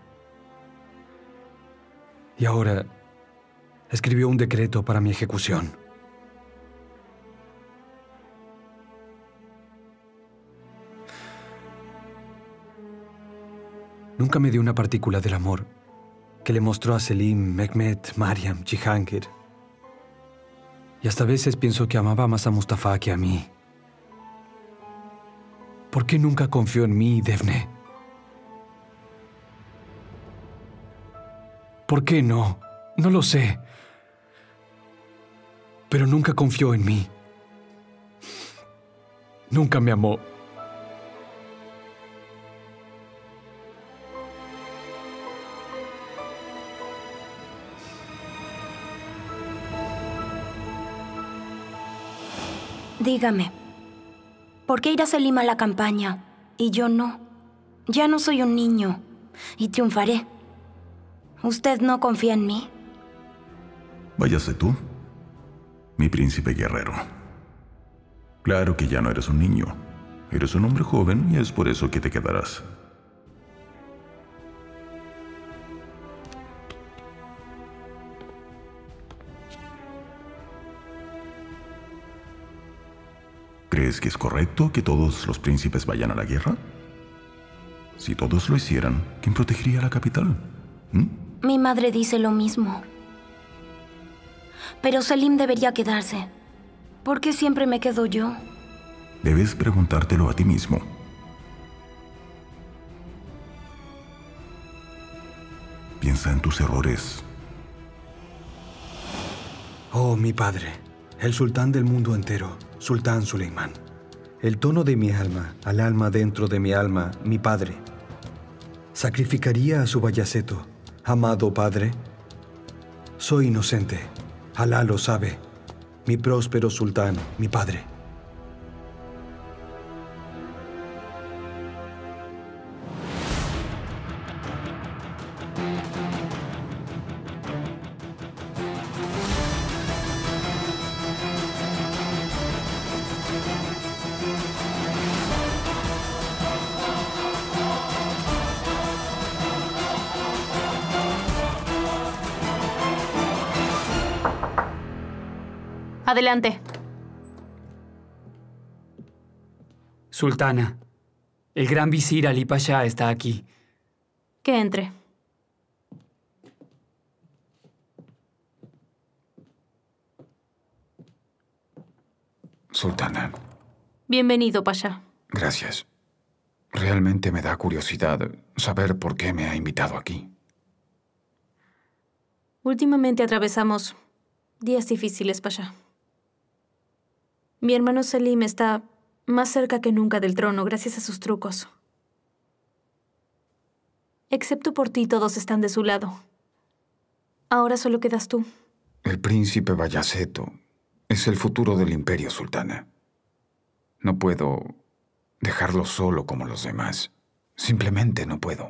[SPEAKER 2] Y ahora escribió un decreto para mi ejecución. Nunca me dio una partícula del amor que le mostró a Selim, Mehmet, Mariam, Jihangir. Y hasta a veces pienso que amaba más a Mustafa que a mí. ¿Por qué nunca confió en mí, Devne? ¿Por qué no? No lo sé. Pero nunca confió en mí. Nunca me amó.
[SPEAKER 5] Dígame, ¿por qué irá Selim a la campaña y yo no? Ya no soy un niño y triunfaré. ¿Usted no confía en mí?
[SPEAKER 1] Váyase tú, mi príncipe guerrero. Claro que ya no eres un niño. Eres un hombre joven y es por eso que te quedarás. ¿Crees que es correcto que todos los príncipes vayan a la guerra? Si todos lo hicieran, ¿quién protegería la capital?
[SPEAKER 5] Mi madre dice lo mismo. Pero Selim debería quedarse. ¿Por qué siempre me quedo yo?
[SPEAKER 1] Debes preguntártelo a ti mismo. Piensa en tus errores.
[SPEAKER 3] Oh, mi padre, el sultán del mundo entero, Sultán Suleimán. El tono de mi alma, al alma dentro de mi alma, mi padre. Sacrificaría a su Bayaceto, amado padre. Soy inocente, Alá lo sabe. Mi próspero sultán, mi padre.
[SPEAKER 4] Adelante.
[SPEAKER 22] Sultana, el gran visir Ali Pasha está aquí.
[SPEAKER 4] Que entre.
[SPEAKER 11] Sultana.
[SPEAKER 4] Bienvenido, Pasha.
[SPEAKER 11] Gracias. Realmente me da curiosidad saber por qué me ha invitado aquí.
[SPEAKER 4] Últimamente atravesamos días difíciles, Pasha. Mi hermano Selim está más cerca que nunca del trono gracias a sus trucos. Excepto por ti, todos están de su lado. Ahora solo quedas tú.
[SPEAKER 11] El príncipe Bayaceto es el futuro del imperio, Sultana. No puedo dejarlo solo como los demás. Simplemente no puedo.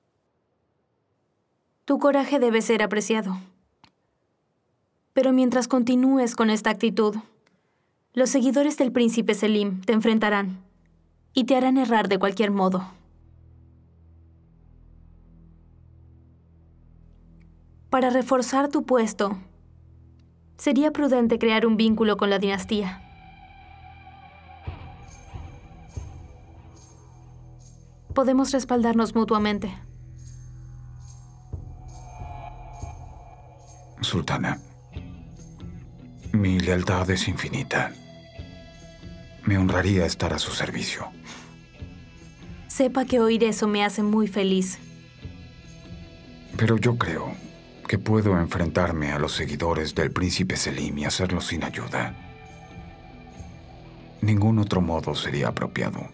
[SPEAKER 4] Tu coraje debe ser apreciado. Pero mientras continúes con esta actitud, los seguidores del príncipe Selim te enfrentarán y te harán errar de cualquier modo. Para reforzar tu puesto, sería prudente crear un vínculo con la dinastía. Podemos respaldarnos mutuamente.
[SPEAKER 11] Sultana, mi lealtad es infinita. Me honraría estar a su servicio.
[SPEAKER 4] Sepa que oír eso me hace muy feliz.
[SPEAKER 11] Pero yo creo que puedo enfrentarme a los seguidores del príncipe Selim y hacerlo sin ayuda. Ningún otro modo sería apropiado.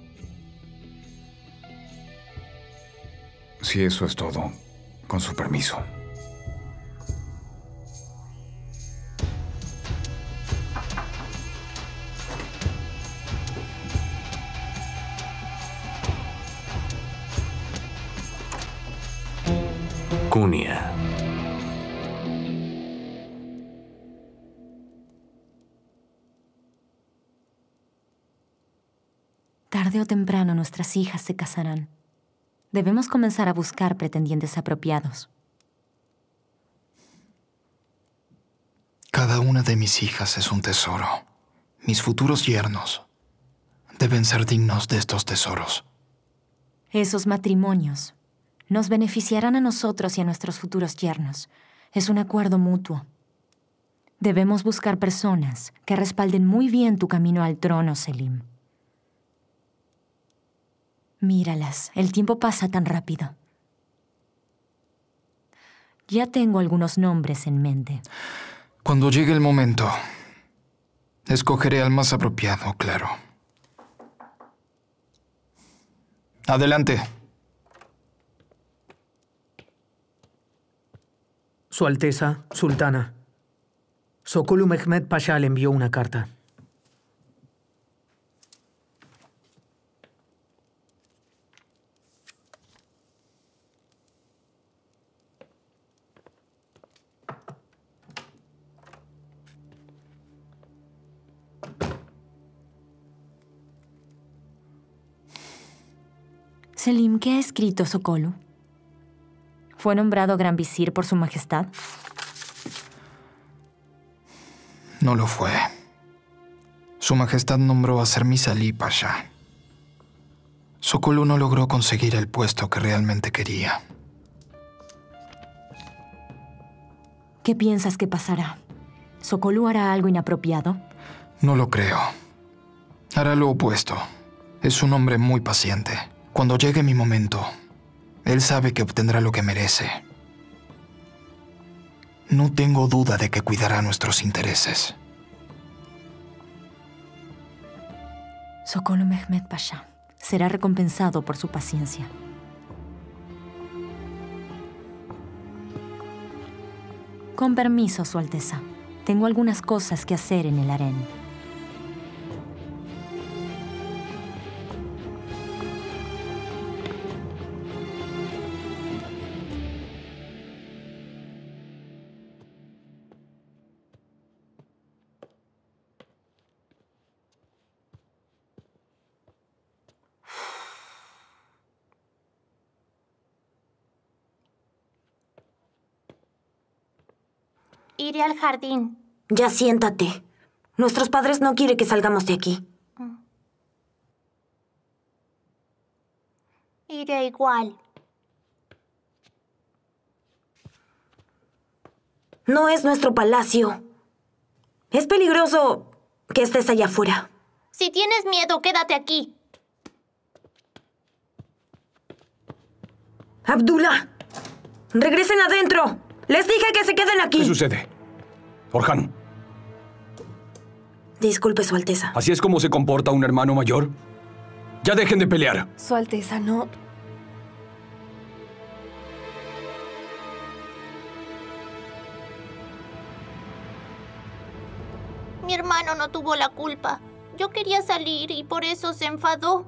[SPEAKER 11] Si eso es todo, con su permiso.
[SPEAKER 21] Kunia.
[SPEAKER 6] Tarde o temprano nuestras hijas se casarán. Debemos comenzar a buscar pretendientes apropiados.
[SPEAKER 7] Cada una de mis hijas es un tesoro. Mis futuros yernos deben ser dignos de estos tesoros.
[SPEAKER 6] Esos matrimonios nos beneficiarán a nosotros y a nuestros futuros yernos. Es un acuerdo mutuo. Debemos buscar personas que respalden muy bien tu camino al trono, Selim. Míralas, el tiempo pasa tan rápido. Ya tengo algunos nombres en mente.
[SPEAKER 7] Cuando llegue el momento, escogeré al más apropiado, claro. Adelante.
[SPEAKER 22] Su Alteza, Sultana. Sokolu Mehmed Pasha le envió una carta.
[SPEAKER 6] Selim, ¿qué ha escrito Sokolu? ¿Fue nombrado gran visir por su majestad?
[SPEAKER 7] No lo fue. Su majestad nombró a Sermis Ali Pasha. Sokolu no logró conseguir el puesto que realmente quería.
[SPEAKER 6] ¿Qué piensas que pasará? ¿Sokolu hará algo inapropiado?
[SPEAKER 7] No lo creo. Hará lo opuesto. Es un hombre muy paciente. Cuando llegue mi momento, él sabe que obtendrá lo que merece. No tengo duda de que cuidará nuestros intereses.
[SPEAKER 6] Sokolu Mehmet Pasha será recompensado por su paciencia. Con permiso, Su Alteza. Tengo algunas cosas que hacer en el harén.
[SPEAKER 5] Iré al jardín. Ya siéntate. Nuestros padres no quieren que salgamos de aquí. Iré igual. No es nuestro palacio. Es peligroso que estés allá afuera. Si tienes miedo, quédate aquí. Abdullah, regresen adentro. Les dije que se queden aquí.
[SPEAKER 2] ¿Qué sucede? Orhan.
[SPEAKER 5] Disculpe, Su Alteza.
[SPEAKER 2] ¿Así es como se comporta un hermano mayor? Ya dejen de pelear.
[SPEAKER 10] Su Alteza, no.
[SPEAKER 5] Mi hermano no tuvo la culpa. Yo quería salir y por eso se enfadó.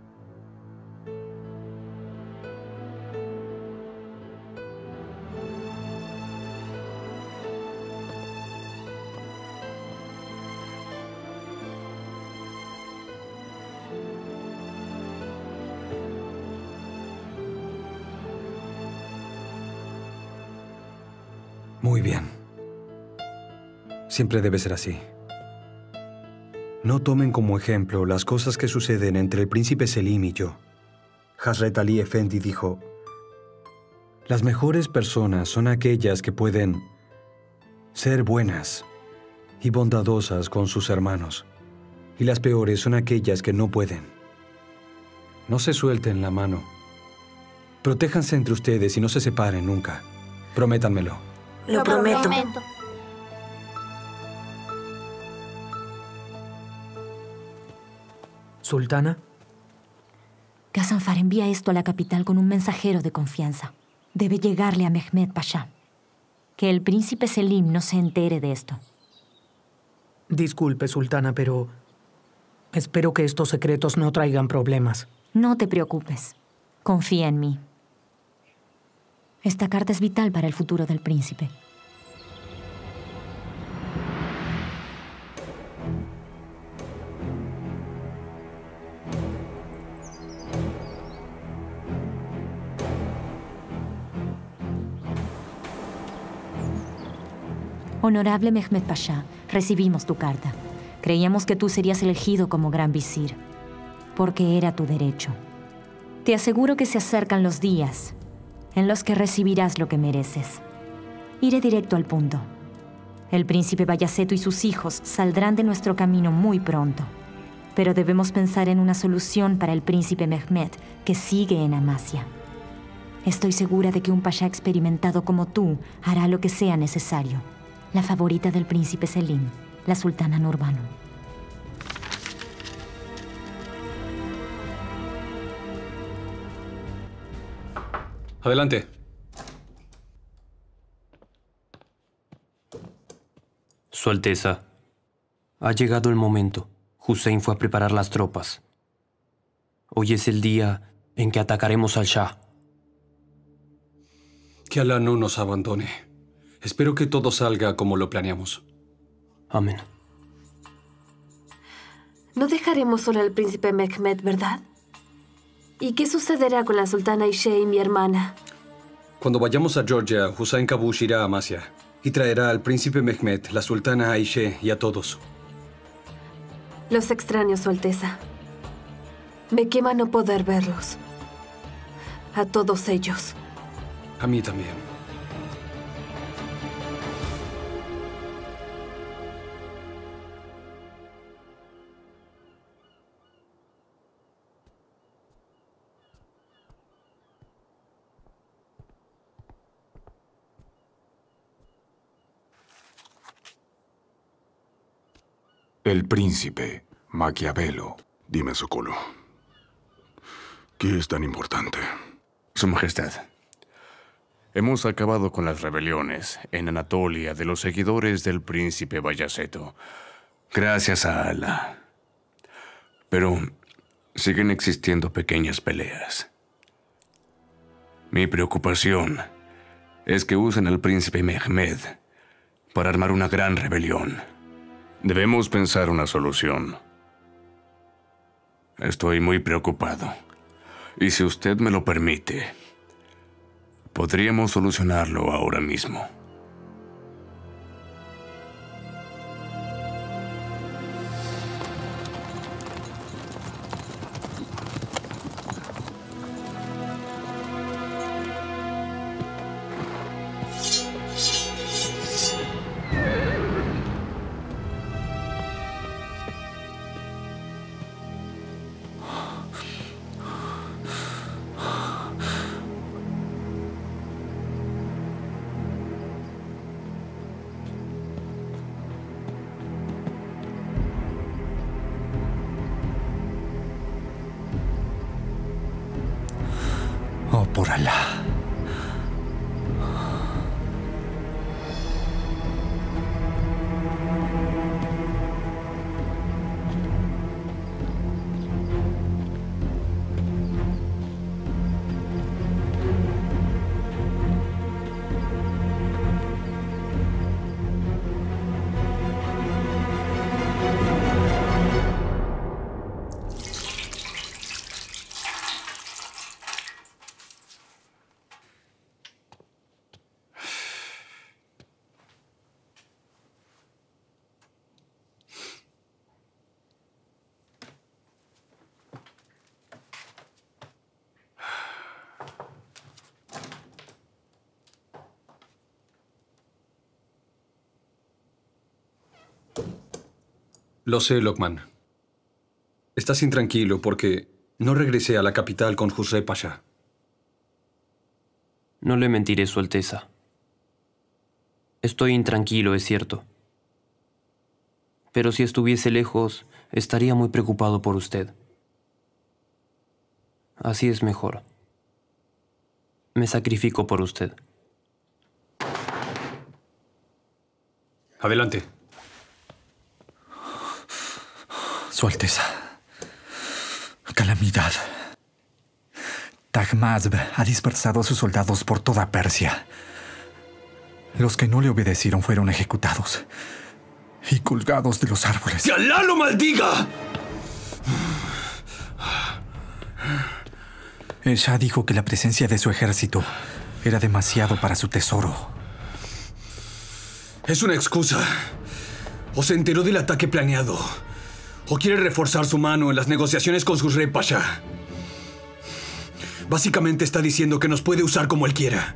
[SPEAKER 2] Muy bien. Siempre debe ser así. No tomen como ejemplo las cosas que suceden entre el príncipe Selim y yo. Hazret Ali Efendi dijo, las mejores personas son aquellas que pueden ser buenas y bondadosas con sus hermanos, y las peores son aquellas que no pueden. No se suelten la mano. Protéjanse entre ustedes y no se separen nunca. Prométanmelo.
[SPEAKER 5] Lo prometo.
[SPEAKER 22] Sultana.
[SPEAKER 6] Ghazanfar envía esto a la capital con un mensajero de confianza. Debe llegarle a Mehmet Pasha. Que el príncipe Selim no se entere de esto.
[SPEAKER 22] Disculpe, Sultana, pero espero que estos secretos no traigan problemas.
[SPEAKER 6] No te preocupes. Confía en mí. Esta carta es vital para el futuro del príncipe. Honorable Mehmet Pasha, recibimos tu carta. Creíamos que tú serías elegido como gran visir, porque era tu derecho. Te aseguro que se acercan los días en los que recibirás lo que mereces. Iré directo al punto. El príncipe Bayaceto y sus hijos saldrán de nuestro camino muy pronto, pero debemos pensar en una solución para el príncipe Mehmet que sigue en Amasya. Estoy segura de que un pasha experimentado como tú hará lo que sea necesario. La favorita del príncipe Selim, la sultana Nurbanu.
[SPEAKER 2] Adelante.
[SPEAKER 18] Su Alteza, ha llegado el momento. Hussein fue a preparar las tropas. Hoy es el día en que atacaremos al Shah.
[SPEAKER 2] Que Alá no nos abandone. Espero que todo salga como lo planeamos.
[SPEAKER 18] Amén.
[SPEAKER 10] No dejaremos solo al príncipe Mehmet, ¿verdad? ¿Y qué sucederá con la sultana Aishe y mi hermana?
[SPEAKER 2] Cuando vayamos a Georgia, Hussain Qaboos irá a Amasya y traerá al príncipe Mehmed, la sultana Aishe y a todos.
[SPEAKER 10] Los extraño, Su Alteza. Me quema no poder verlos. A todos ellos.
[SPEAKER 2] A mí también.
[SPEAKER 11] El príncipe Maquiavelo.
[SPEAKER 1] Dime, Sokolo. ¿Qué es tan importante?
[SPEAKER 13] Su Majestad, hemos acabado con las rebeliones en Anatolia de los seguidores del príncipe Bayaceto. Gracias a Allah. Pero siguen existiendo pequeñas peleas. Mi preocupación es que usen al príncipe Mehmed para armar una gran rebelión. Debemos pensar una solución. Estoy muy preocupado. Y si usted me lo permite, podríamos solucionarlo ahora mismo.
[SPEAKER 3] Oh, por Alá.
[SPEAKER 2] Lo sé, Lokman. Estás intranquilo porque no regresé a la capital con Khusrau Pasha.
[SPEAKER 18] No le mentiré, Su Alteza. Estoy intranquilo, es cierto. Pero si estuviese lejos, estaría muy preocupado por usted. Así es mejor. Me sacrifico por usted.
[SPEAKER 2] Adelante.
[SPEAKER 3] Su Alteza. Calamidad. Tahmasp ha dispersado a sus soldados por toda Persia. Los que no le obedecieron fueron ejecutados y colgados de los árboles.
[SPEAKER 2] ¡Que Alá lo maldiga!
[SPEAKER 3] El Shah dijo que la presencia de su ejército era demasiado para su tesoro.
[SPEAKER 2] Es una excusa. O se enteró del ataque planeado, o quiere reforzar su mano en las negociaciones con Khusrau Pasha. Básicamente está diciendo que nos puede usar como él quiera.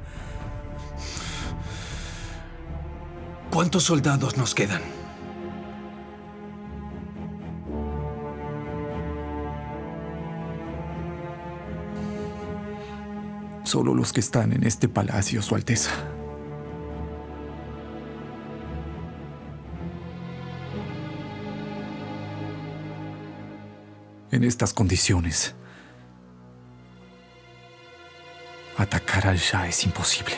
[SPEAKER 2] ¿Cuántos soldados nos quedan?
[SPEAKER 3] Solo los que están en este palacio, Su Alteza. En estas condiciones, atacar al Shah es imposible.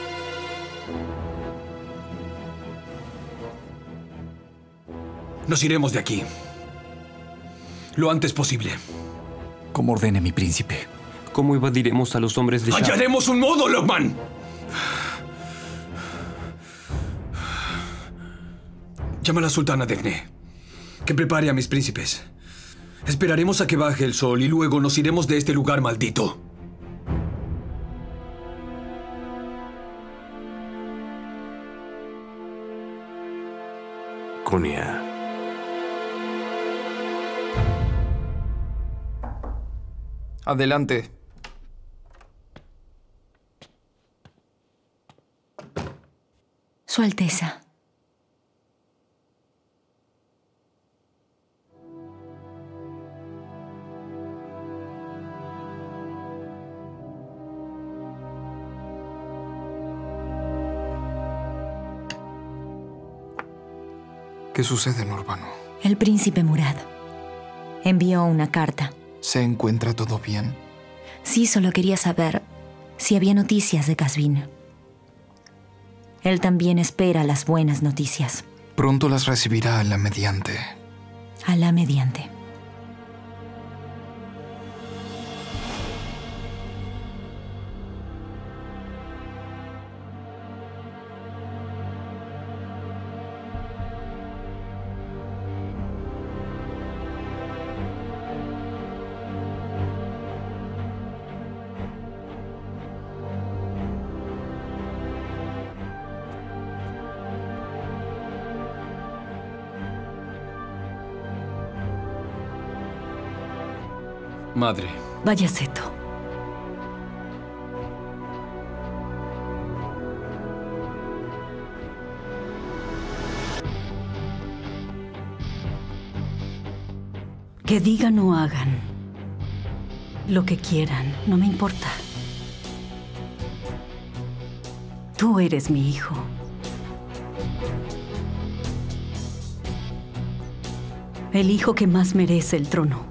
[SPEAKER 2] Nos iremos de aquí lo antes posible.
[SPEAKER 3] Como ordene mi príncipe.
[SPEAKER 18] ¿Cómo evadiremos a los hombres de Shah?
[SPEAKER 2] ¡Hallaremos un modo, Lokman! Llama a la sultana Defne, que prepare a mis príncipes. Esperaremos a que baje el sol y luego nos iremos de este lugar maldito.
[SPEAKER 13] Kunia.
[SPEAKER 7] Adelante.
[SPEAKER 6] Su Alteza.
[SPEAKER 7] ¿Qué sucede, Nurbanu?
[SPEAKER 6] El príncipe Murad envió una carta.
[SPEAKER 7] ¿Se encuentra todo bien?
[SPEAKER 6] Sí, solo quería saber si había noticias de Casbin. Él también espera las buenas noticias.
[SPEAKER 7] Pronto las recibirá Alá mediante.
[SPEAKER 6] Alá mediante.
[SPEAKER 2] Madre.
[SPEAKER 17] Bayaceto. Que digan o hagan lo que quieran, no me importa. Tú eres mi hijo. El hijo que más merece el trono.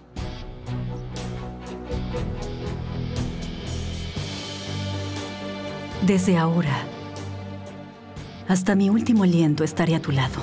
[SPEAKER 17] Desde ahora, hasta mi último aliento estaré a tu lado.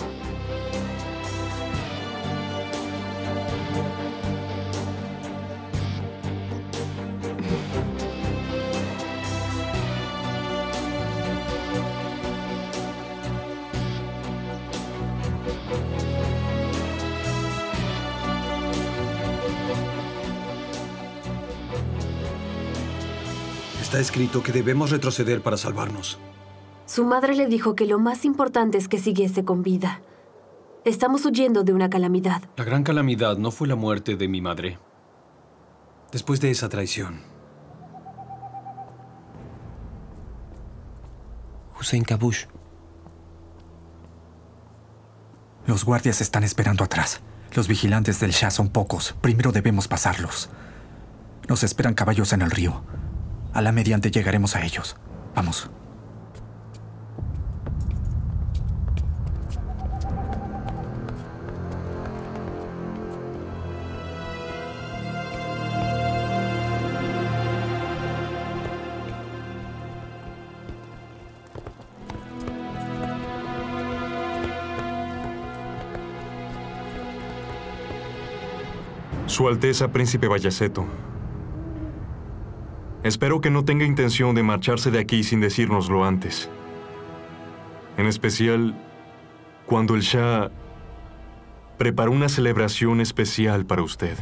[SPEAKER 2] Está escrito que debemos retroceder para salvarnos.
[SPEAKER 10] Su madre le dijo que lo más importante es que siguiese con vida. Estamos huyendo de una calamidad.
[SPEAKER 2] La gran calamidad no fue la muerte de mi madre. Después de esa traición.
[SPEAKER 14] Hussein Kabush.
[SPEAKER 16] Los guardias están esperando atrás. Los vigilantes del Shah son pocos. Primero debemos pasarlos. Nos esperan caballos en el río. Alá mediante llegaremos a ellos. Vamos.
[SPEAKER 23] Su Alteza Príncipe Bayaceto. Espero que no tenga intención de marcharse de aquí sin decírnoslo antes. En especial, cuando el Shah preparó una celebración especial para usted.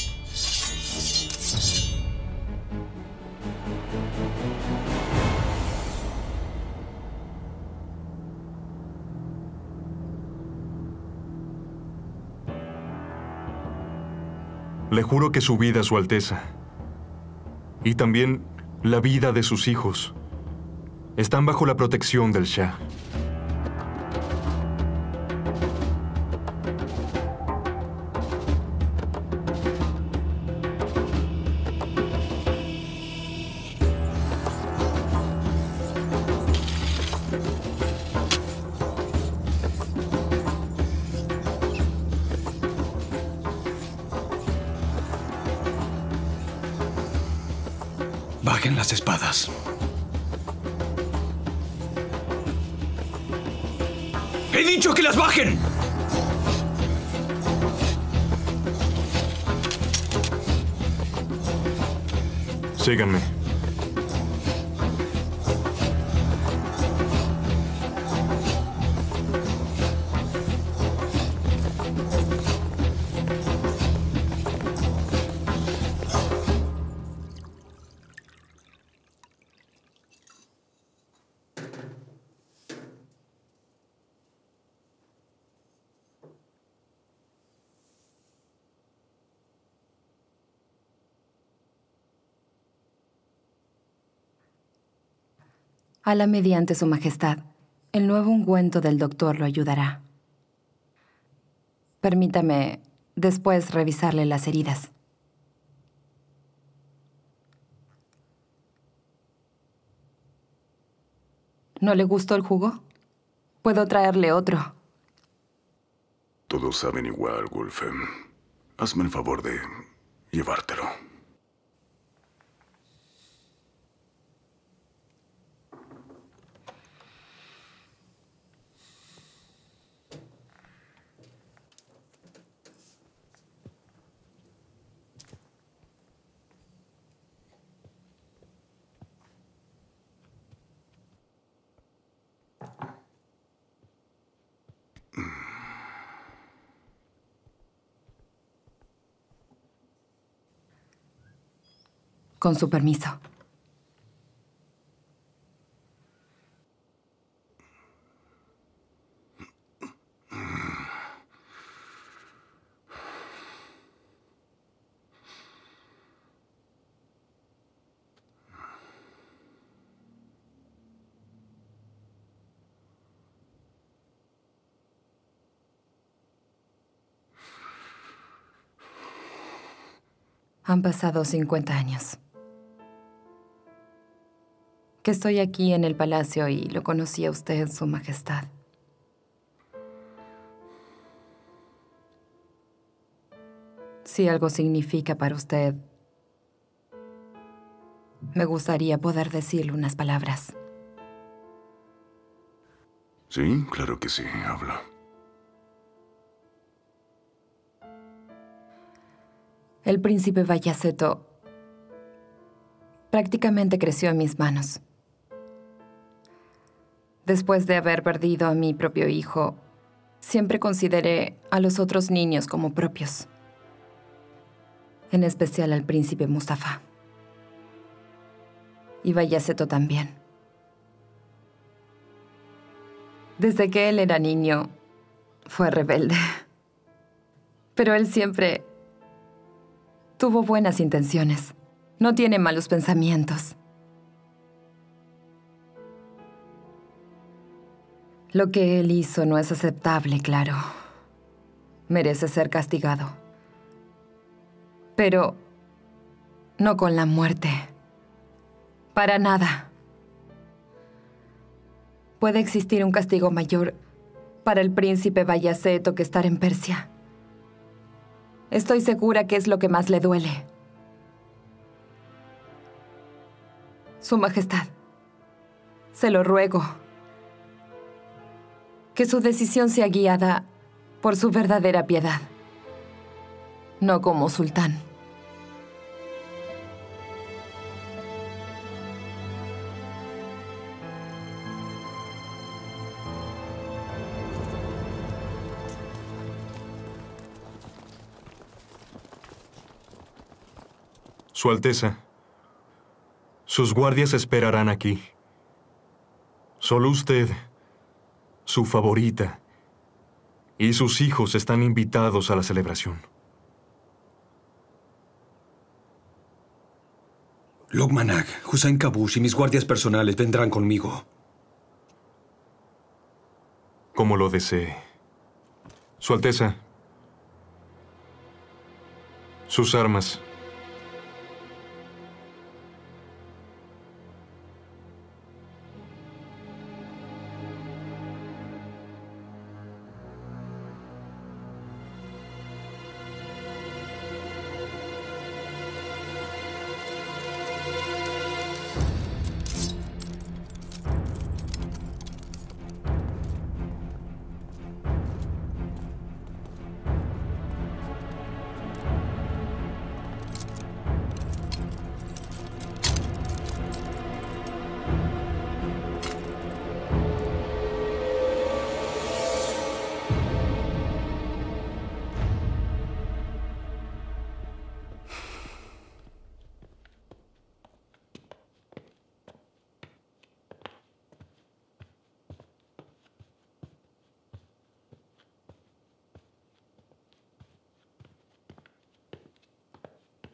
[SPEAKER 23] Le juro que su vida, Su Alteza, y también la vida de sus hijos, están bajo la protección del Shah.
[SPEAKER 2] Bajen las espadas. ¡He dicho que las bajen!
[SPEAKER 23] Síganme.
[SPEAKER 19] Ala mediante su majestad, el nuevo ungüento del doctor lo ayudará. Permítame después revisarle las heridas. ¿No le gustó el jugo? Puedo traerle otro.
[SPEAKER 1] Todos saben igual, Wulfen. Hazme el favor de llevártelo.
[SPEAKER 19] Con su permiso. Han pasado 50 años. Que estoy aquí en el palacio y lo conocí a usted, Su Majestad. Si algo significa para usted, me gustaría poder decirle unas palabras.
[SPEAKER 1] Sí, claro que sí, habla.
[SPEAKER 19] El príncipe Bayaceto prácticamente creció en mis manos. Después de haber perdido a mi propio hijo, siempre consideré a los otros niños como propios. En especial al príncipe Mustafa. Y Bayaceto también. Desde que él era niño, fue rebelde. Pero él siempre tuvo buenas intenciones. No tiene malos pensamientos. Lo que él hizo no es aceptable, claro. Merece ser castigado. Pero no con la muerte. Para nada. Puede existir un castigo mayor para el príncipe Bayaceto que estar en Persia. Estoy segura que es lo que más le duele. Su Majestad, se lo ruego. Que su decisión sea guiada por su verdadera piedad, no como sultán.
[SPEAKER 23] Su Alteza, sus guardias esperarán aquí. Solo usted, su favorita, y sus hijos están invitados a la celebración.
[SPEAKER 2] Lokmanak, Hussein Qaboos y mis guardias personales vendrán conmigo.
[SPEAKER 23] Como lo desee. Su Alteza, sus armas.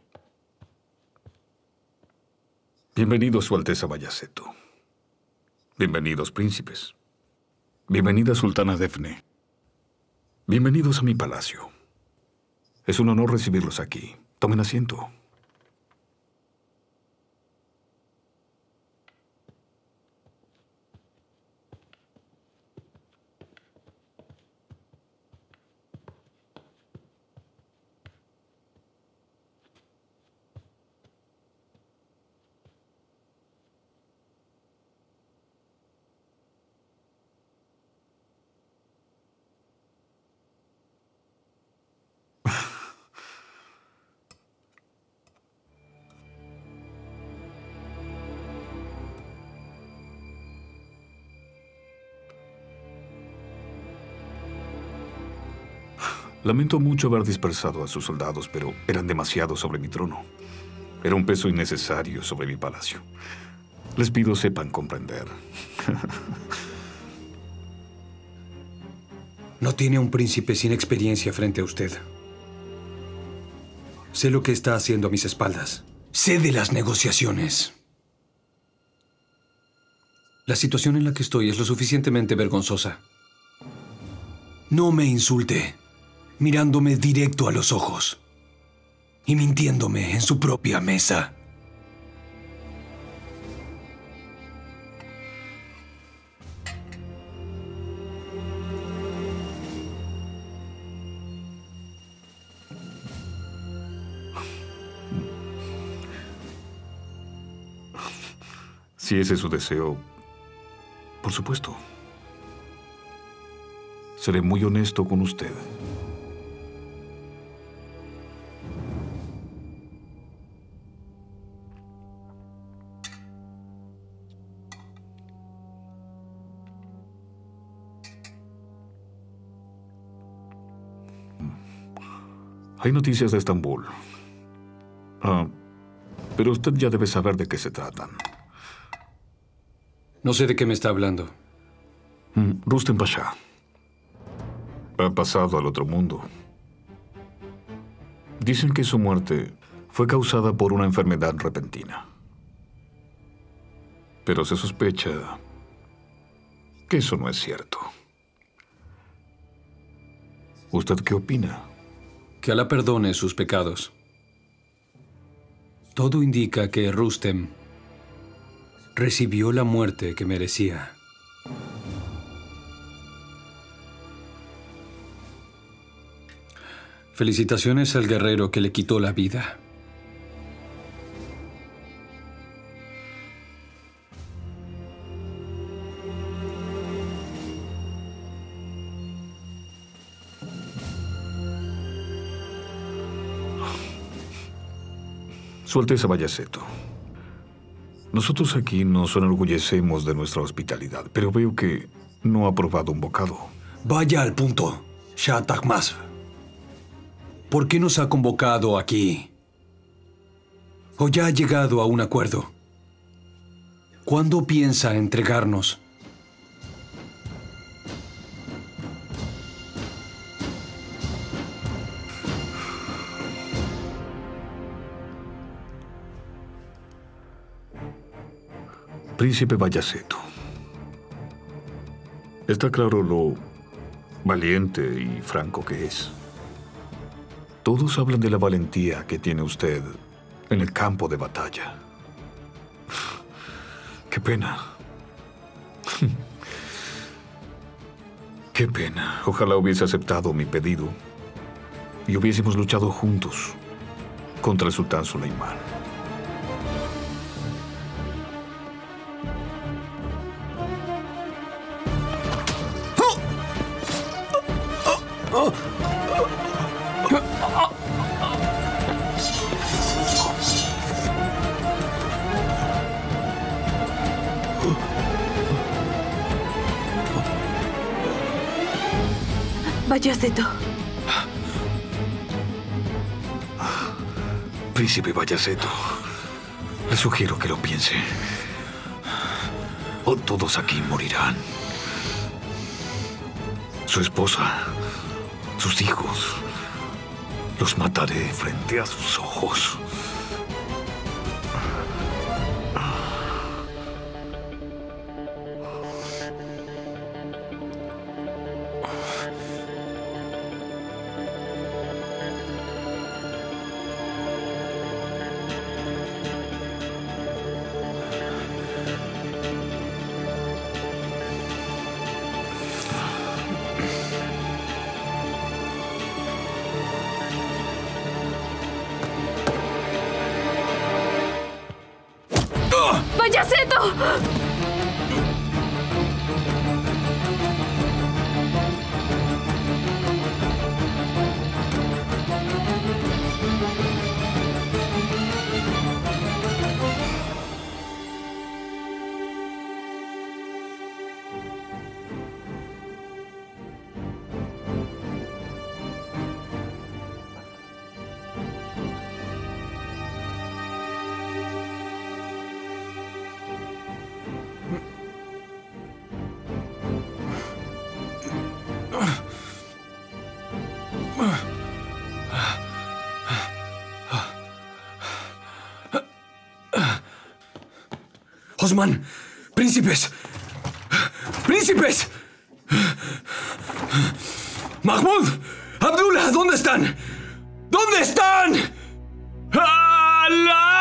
[SPEAKER 8] Bienvenido, Su Alteza Bayaceto.
[SPEAKER 11] Bienvenidos, príncipes. Bienvenida, Sultana Defne. Bienvenidos a mi palacio. Es un honor recibirlos aquí. Tomen asiento. Lamento mucho haber dispersado a sus soldados, pero eran demasiados sobre mi trono. Era un peso innecesario sobre mi palacio. Les pido sepan comprender.
[SPEAKER 2] No tiene un príncipe sin experiencia frente a usted. Sé lo que está haciendo a mis espaldas. Sé de las negociaciones. La situación en la que estoy es lo suficientemente vergonzosa. No me insulte, mirándome directo a los ojos y mintiéndome en su propia mesa.
[SPEAKER 11] Si ese es su deseo, por supuesto. Seré muy honesto con usted. Hay noticias de Estambul. Pero usted ya debe saber de qué se tratan.
[SPEAKER 2] No sé de qué me está hablando.
[SPEAKER 11] Rustem Pasha ha pasado al otro mundo. Dicen que su muerte fue causada por una enfermedad repentina. Pero se sospecha que eso no es cierto. ¿Usted qué opina?
[SPEAKER 2] Que Alá perdone sus pecados. Todo indica que Rustem recibió la muerte que merecía. Felicitaciones al guerrero que le quitó la vida.
[SPEAKER 11] Su Alteza Bayaceto. Nosotros aquí nos enorgullecemos de nuestra hospitalidad, pero veo que no ha probado un bocado.
[SPEAKER 2] Vaya al punto, Shah Tahmasp. ¿Por qué nos ha convocado aquí? ¿O ya ha llegado a un acuerdo? ¿Cuándo piensa entregarnos?
[SPEAKER 11] Príncipe Bayaceto. Está claro lo valiente y franco que es. Todos hablan de la valentía que tiene usted en el campo de batalla. Qué pena. Qué pena. Ojalá hubiese aceptado mi pedido y hubiésemos luchado juntos contra el sultán Suleimán.
[SPEAKER 5] Bayaceto.
[SPEAKER 11] Príncipe Bayaceto, le sugiero que lo piense. O todos aquí morirán. Su esposa, sus hijos, los mataré frente a sus ojos.
[SPEAKER 4] ¡Vayaseto!
[SPEAKER 2] Osman, príncipes. ¡Príncipes! Mahmud, Abdullah, ¿dónde están? ¿Dónde están? ¡Allah!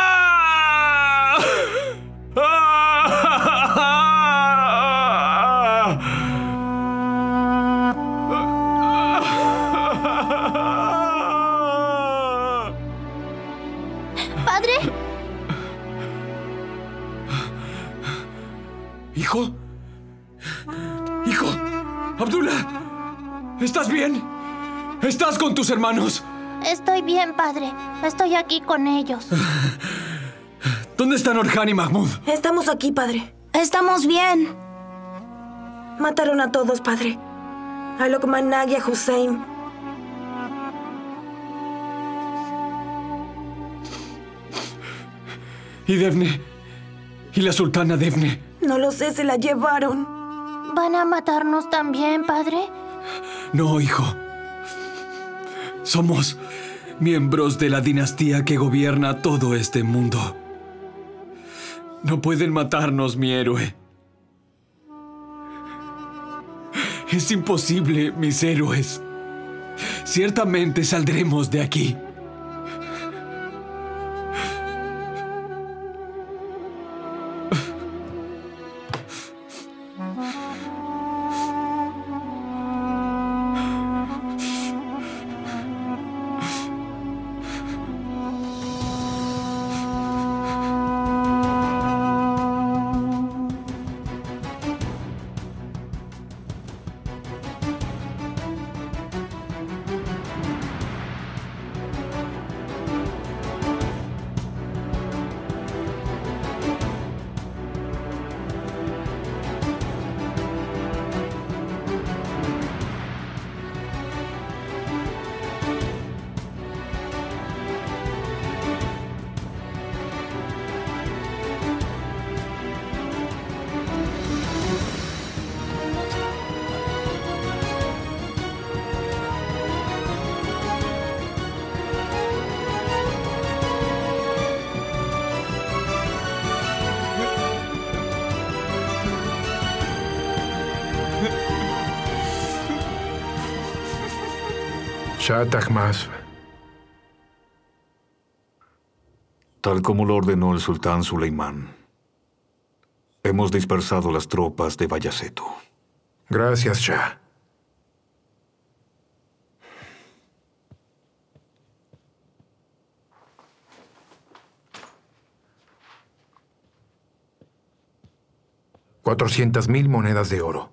[SPEAKER 5] ¡Padre!
[SPEAKER 2] ¿Hijo? ¡Hijo! ¡Abdullah! ¿Estás bien? ¿Estás con tus hermanos?
[SPEAKER 5] Estoy bien, padre. Estoy aquí con ellos.
[SPEAKER 2] ¿Dónde están Orhan y Mahmud?
[SPEAKER 5] Estamos aquí, padre. Estamos bien. Mataron a todos, padre. A Lokman Nag y a Hussein.
[SPEAKER 2] ¿Y Devne? ¿Y la sultana Devne?
[SPEAKER 5] No lo sé, se la llevaron. ¿Van a matarnos también, padre?
[SPEAKER 2] No, hijo. Somos miembros de la dinastía que gobierna todo este mundo. No pueden matarnos, mi héroe. Es imposible, mis héroes. Ciertamente saldremos de aquí.
[SPEAKER 20] Shah Tahmasp.
[SPEAKER 11] Tal como lo ordenó el sultán Suleimán, hemos dispersado las tropas de Bayaceto.
[SPEAKER 20] Gracias, Shah. $400,000 monedas de oro.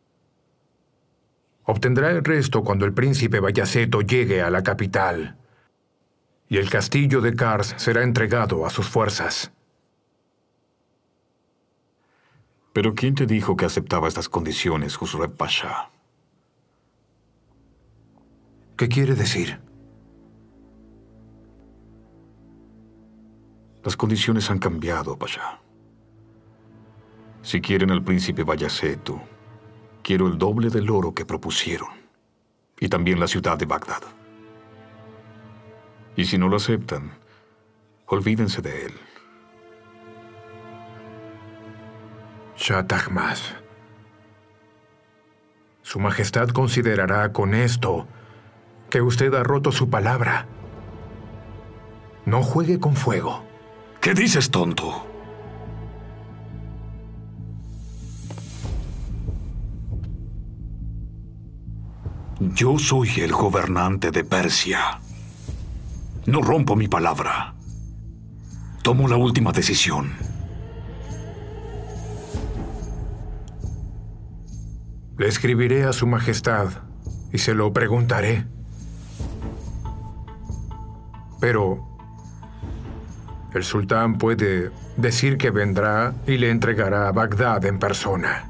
[SPEAKER 20] Obtendrá el resto cuando el príncipe Bayaceto llegue a la capital. Y el castillo de Kars será entregado a sus fuerzas.
[SPEAKER 11] ¿Pero quién te dijo que aceptaba estas condiciones, Khusrev Pasha?
[SPEAKER 20] ¿Qué quiere decir?
[SPEAKER 11] Las condiciones han cambiado, Pasha. Si quieren al príncipe Bayaceto, quiero el doble del oro que propusieron. Y también la ciudad de Bagdad. Y si no lo aceptan, olvídense de él.
[SPEAKER 20] Shah Tahmasp. Su Majestad considerará con esto que usted ha roto su palabra. No juegue con fuego.
[SPEAKER 11] ¿Qué dices, tonto? Yo soy el gobernante de Persia. No rompo mi palabra. Tomo la última decisión.
[SPEAKER 20] Le escribiré a Su Majestad y se lo preguntaré. Pero el sultán puede decir que vendrá y le entregará a Bagdad en persona.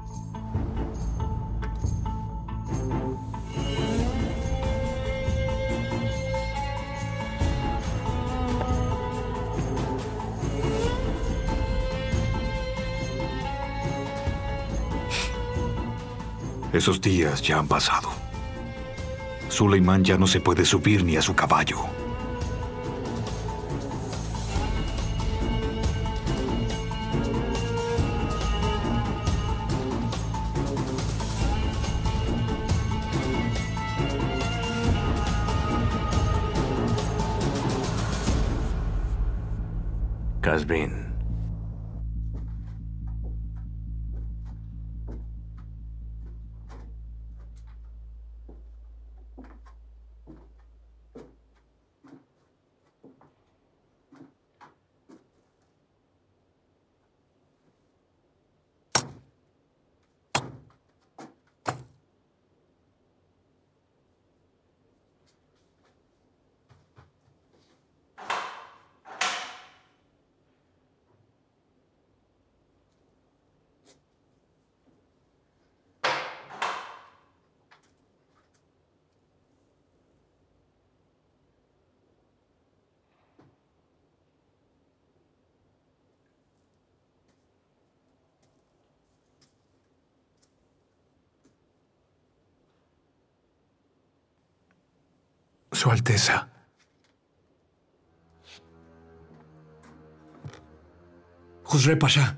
[SPEAKER 8] Esos días ya han pasado. Suleimán ya no se puede subir ni a su caballo.
[SPEAKER 21] Qazvin.
[SPEAKER 20] Su Alteza.
[SPEAKER 2] Khusrau Pasha.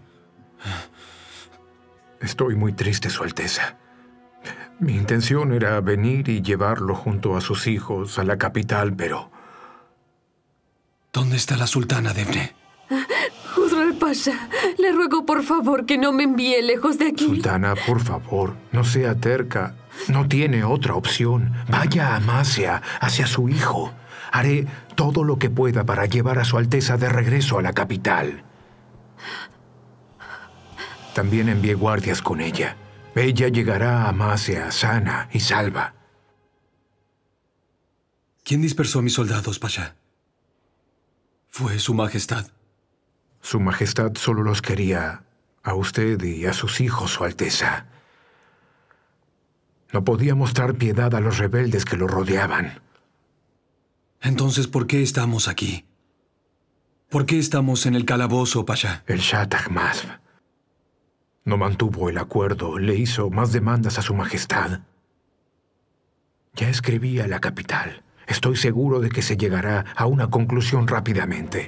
[SPEAKER 20] Estoy muy triste, Su Alteza. Mi intención era venir y llevarlo junto a sus hijos a la capital, pero...
[SPEAKER 2] ¿Dónde está la sultana, Defne?
[SPEAKER 10] Khusrau Pasha, le ruego por favor que no me envíe lejos de aquí.
[SPEAKER 20] Sultana, por favor, no sea terca. No tiene otra opción. Vaya a Amasya, hacia su hijo. Haré todo lo que pueda para llevar a Su Alteza de regreso a la capital. También envié guardias con ella. Ella llegará a Amasya sana y salva.
[SPEAKER 2] ¿Quién dispersó a mis soldados, Pasha? ¿Fue Su Majestad?
[SPEAKER 20] Su Majestad solo los quería a usted y a sus hijos, Su Alteza. No podía mostrar piedad a los rebeldes que lo rodeaban.
[SPEAKER 2] Entonces, ¿por qué estamos aquí? ¿Por qué estamos en el calabozo, Pasha?
[SPEAKER 20] El Shah Tahmasp no mantuvo el acuerdo, le hizo más demandas a Su Majestad. Ya escribí a la capital. Estoy seguro de que se llegará a una conclusión rápidamente.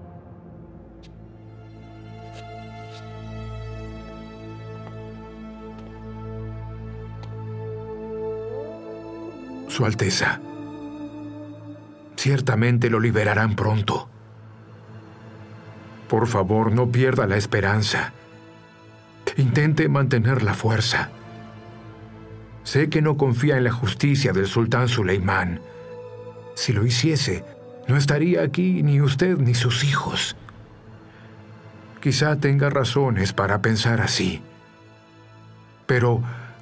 [SPEAKER 20] Su Alteza, ciertamente lo liberarán pronto. Por favor, no pierda la esperanza. Intente mantener la fuerza. Sé que no confía en la justicia del sultán Suleimán. Si lo hiciese, no estaría aquí ni usted ni sus hijos. Quizá tenga razones para pensar así. Pero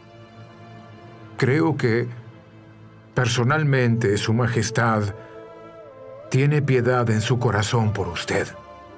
[SPEAKER 20] creo que personalmente Su Majestad tiene piedad en su corazón por usted.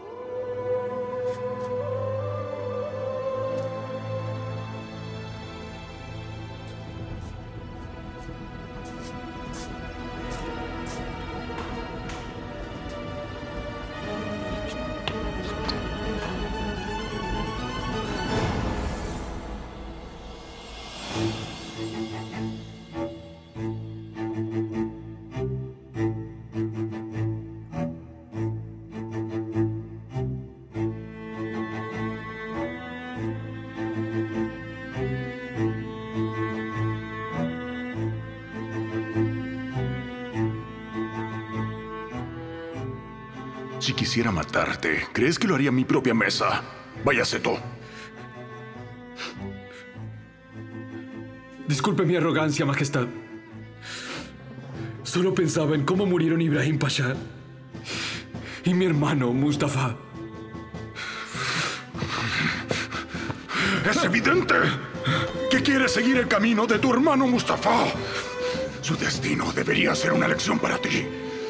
[SPEAKER 1] Si quisiera matarte, ¿crees que lo haría en mi propia mesa? Bayaceto.
[SPEAKER 2] Disculpe mi arrogancia, Majestad. Solo pensaba en cómo murieron Ibrahim Pasha y mi hermano Mustafa.
[SPEAKER 1] ¡Es evidente! que quiere seguir el camino de tu hermano Mustafa. Su destino debería ser una lección para ti.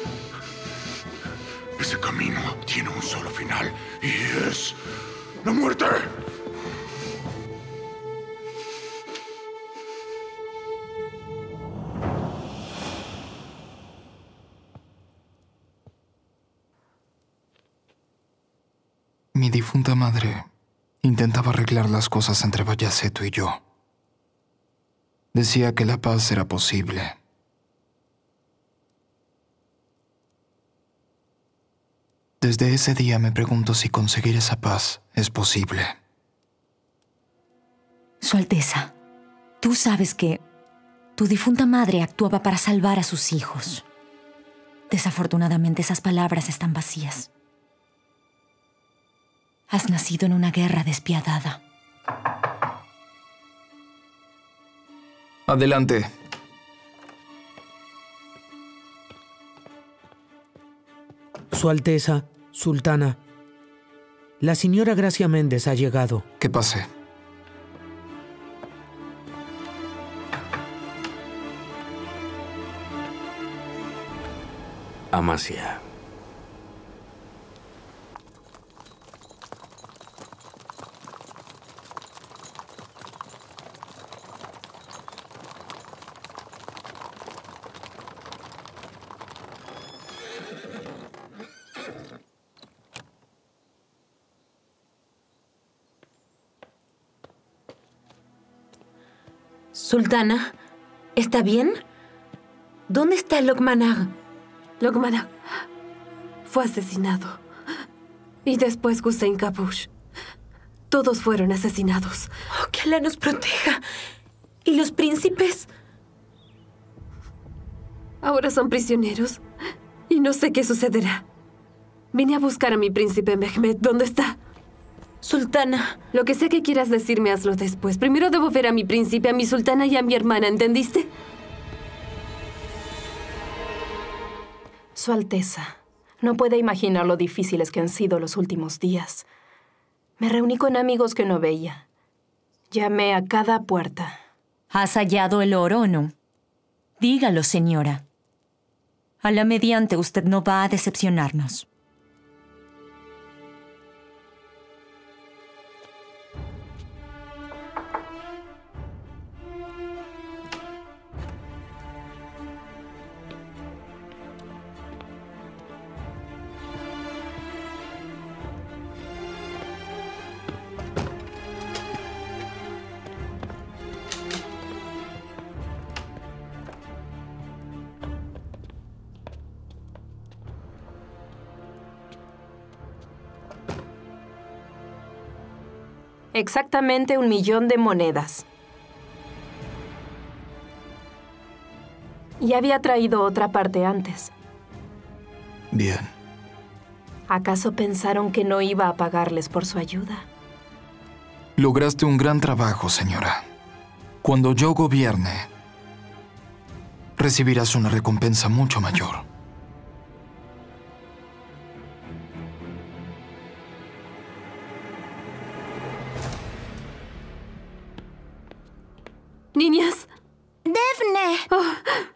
[SPEAKER 1] Ese camino tiene un solo final y es la muerte.
[SPEAKER 7] Mi difunta madre intentaba arreglar las cosas entre Bayaceto y yo. Decía que la paz era posible. Desde ese día me pregunto si conseguir esa paz es posible.
[SPEAKER 6] Su Alteza, tú sabes que tu difunta madre actuaba para salvar a sus hijos. Desafortunadamente, esas palabras están vacías. Has nacido en una guerra despiadada.
[SPEAKER 7] Adelante.
[SPEAKER 22] Su Alteza, Sultana, la señora Gracia Méndez ha llegado.
[SPEAKER 7] Que pase.
[SPEAKER 13] Amasya.
[SPEAKER 5] Sultana, ¿está bien? ¿Dónde está Lokmanag?
[SPEAKER 10] Lokmanag fue asesinado. Y después Hussein Kabush. Todos fueron asesinados.
[SPEAKER 5] Oh, que Alá nos proteja. ¿Y los príncipes?
[SPEAKER 10] Ahora son prisioneros. Y no sé qué sucederá. Vine a buscar a mi príncipe Mehmet. ¿Dónde está?
[SPEAKER 5] Sultana.
[SPEAKER 10] Lo que sea que quieras decirme, hazlo después. Primero debo ver a mi príncipe, a mi sultana y a mi hermana, ¿entendiste?
[SPEAKER 9] Su Alteza, no puede imaginar lo difíciles que han sido los últimos días. Me reuní con amigos que no veía. Llamé a cada puerta.
[SPEAKER 6] ¿Has hallado el oro o no? Dígalo, señora. A la mediante usted no va a decepcionarnos.
[SPEAKER 9] Exactamente 1 millón de monedas. Y había traído otra parte antes.
[SPEAKER 7] Bien.
[SPEAKER 9] ¿Acaso pensaron que no iba a pagarles por su ayuda?
[SPEAKER 7] Lograste un gran trabajo, señora. Cuando yo gobierne, recibirás una recompensa mucho mayor.
[SPEAKER 10] Niñas.
[SPEAKER 14] ¡Defne!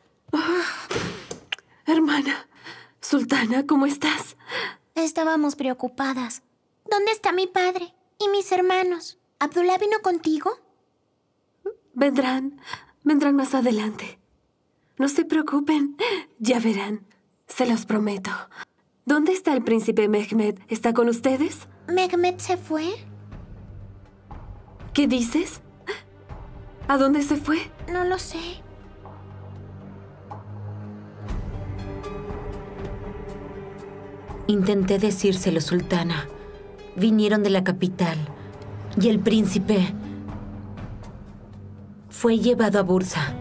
[SPEAKER 10] Hermana. Sultana, ¿cómo estás?
[SPEAKER 14] Estábamos preocupadas. ¿Dónde está mi padre y mis hermanos? ¿Abdullah vino contigo?
[SPEAKER 10] Vendrán más adelante. No se preocupen, ya verán. Se los prometo. ¿Dónde está el príncipe Mehmet? ¿Está con ustedes?
[SPEAKER 14] ¿Mehmet se fue?
[SPEAKER 10] ¿Qué dices? ¿A dónde se fue?
[SPEAKER 14] No lo sé.
[SPEAKER 5] Intenté decírselo, Sultana. Vinieron de la capital y el príncipe fue llevado a Bursa.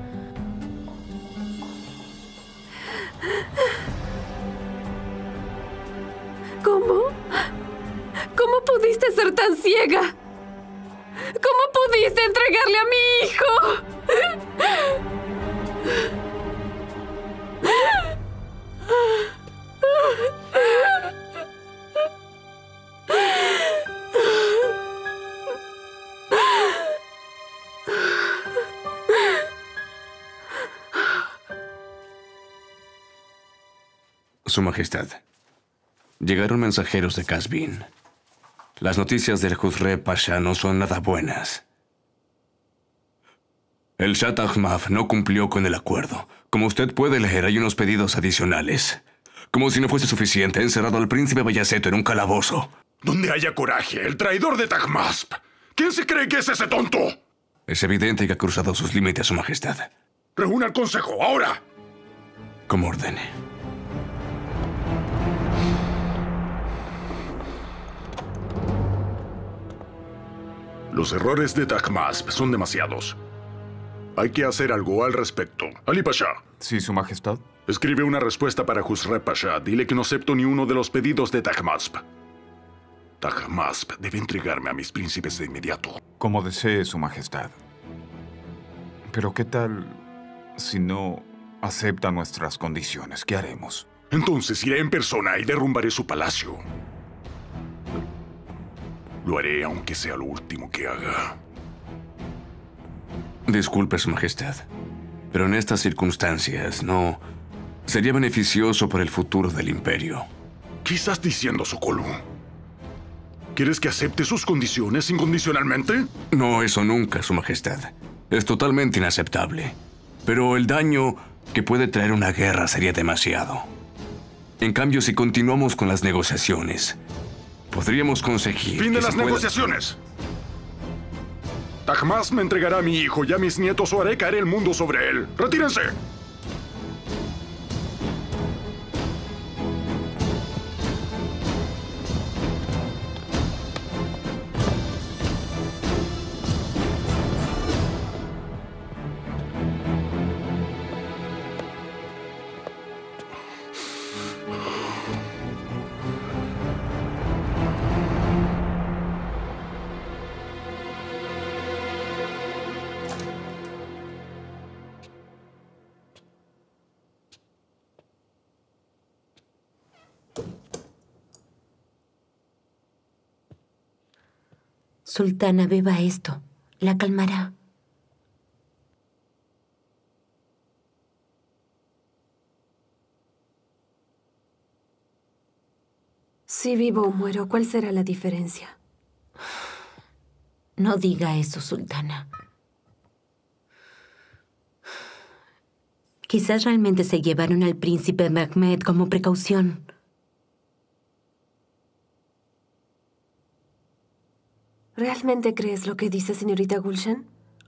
[SPEAKER 10] ¿Cómo? ¿Cómo pudiste ser tan ciega? ¿Cómo pudiste entregarle a mi hijo?
[SPEAKER 13] Su Majestad, llegaron mensajeros de Casbin. Las noticias del Khusrev Pasha no son nada buenas. El Shah Tahmasp no cumplió con el acuerdo. Como usted puede leer, hay unos pedidos adicionales. Como si no fuese suficiente, ha encerrado al príncipe Bayaceto en un calabozo.
[SPEAKER 3] Donde haya coraje, el traidor de Tahmasp. ¿Quién se cree que es ese tonto?
[SPEAKER 13] Es evidente que ha cruzado sus límites, Su Majestad.
[SPEAKER 3] Reúna el consejo, ahora.
[SPEAKER 13] Como ordene.
[SPEAKER 3] Los errores de Tahmasp son demasiados. Hay que hacer algo al respecto. Ali Pasha.
[SPEAKER 11] Sí, Su Majestad.
[SPEAKER 3] Escribe una respuesta para Khusrev Pasha. Dile que no acepto ni uno de los pedidos de Tahmasp. Tahmasp debe entregarme a mis príncipes de inmediato.
[SPEAKER 11] Como desee, Su Majestad. Pero ¿qué tal si no acepta nuestras condiciones? ¿Qué haremos?
[SPEAKER 3] Entonces iré en persona y derrumbaré su palacio. Lo haré aunque sea lo último que haga.
[SPEAKER 13] Disculpe, Su Majestad, pero en estas circunstancias no sería beneficioso para el futuro del imperio.
[SPEAKER 3] ¿Qué estás diciendo, Sokolu? ¿Quieres que acepte sus condiciones incondicionalmente?
[SPEAKER 13] No, eso nunca, Su Majestad. Es totalmente inaceptable. Pero el daño que puede traer una guerra sería demasiado. En cambio, si continuamos con las negociaciones, podríamos conseguir...
[SPEAKER 3] ¡Fin de las negociaciones! Tahmasp me entregará a mi hijo y a mis nietos o haré caer el mundo sobre él. ¡Retírense!
[SPEAKER 5] Sultana, beba esto. La calmará.
[SPEAKER 10] Si vivo o muero, ¿cuál será la diferencia?
[SPEAKER 5] No diga eso, Sultana. Quizás realmente se llevaron al príncipe Mehmed como precaución.
[SPEAKER 10] ¿Realmente crees lo que dice, señorita Gulshan?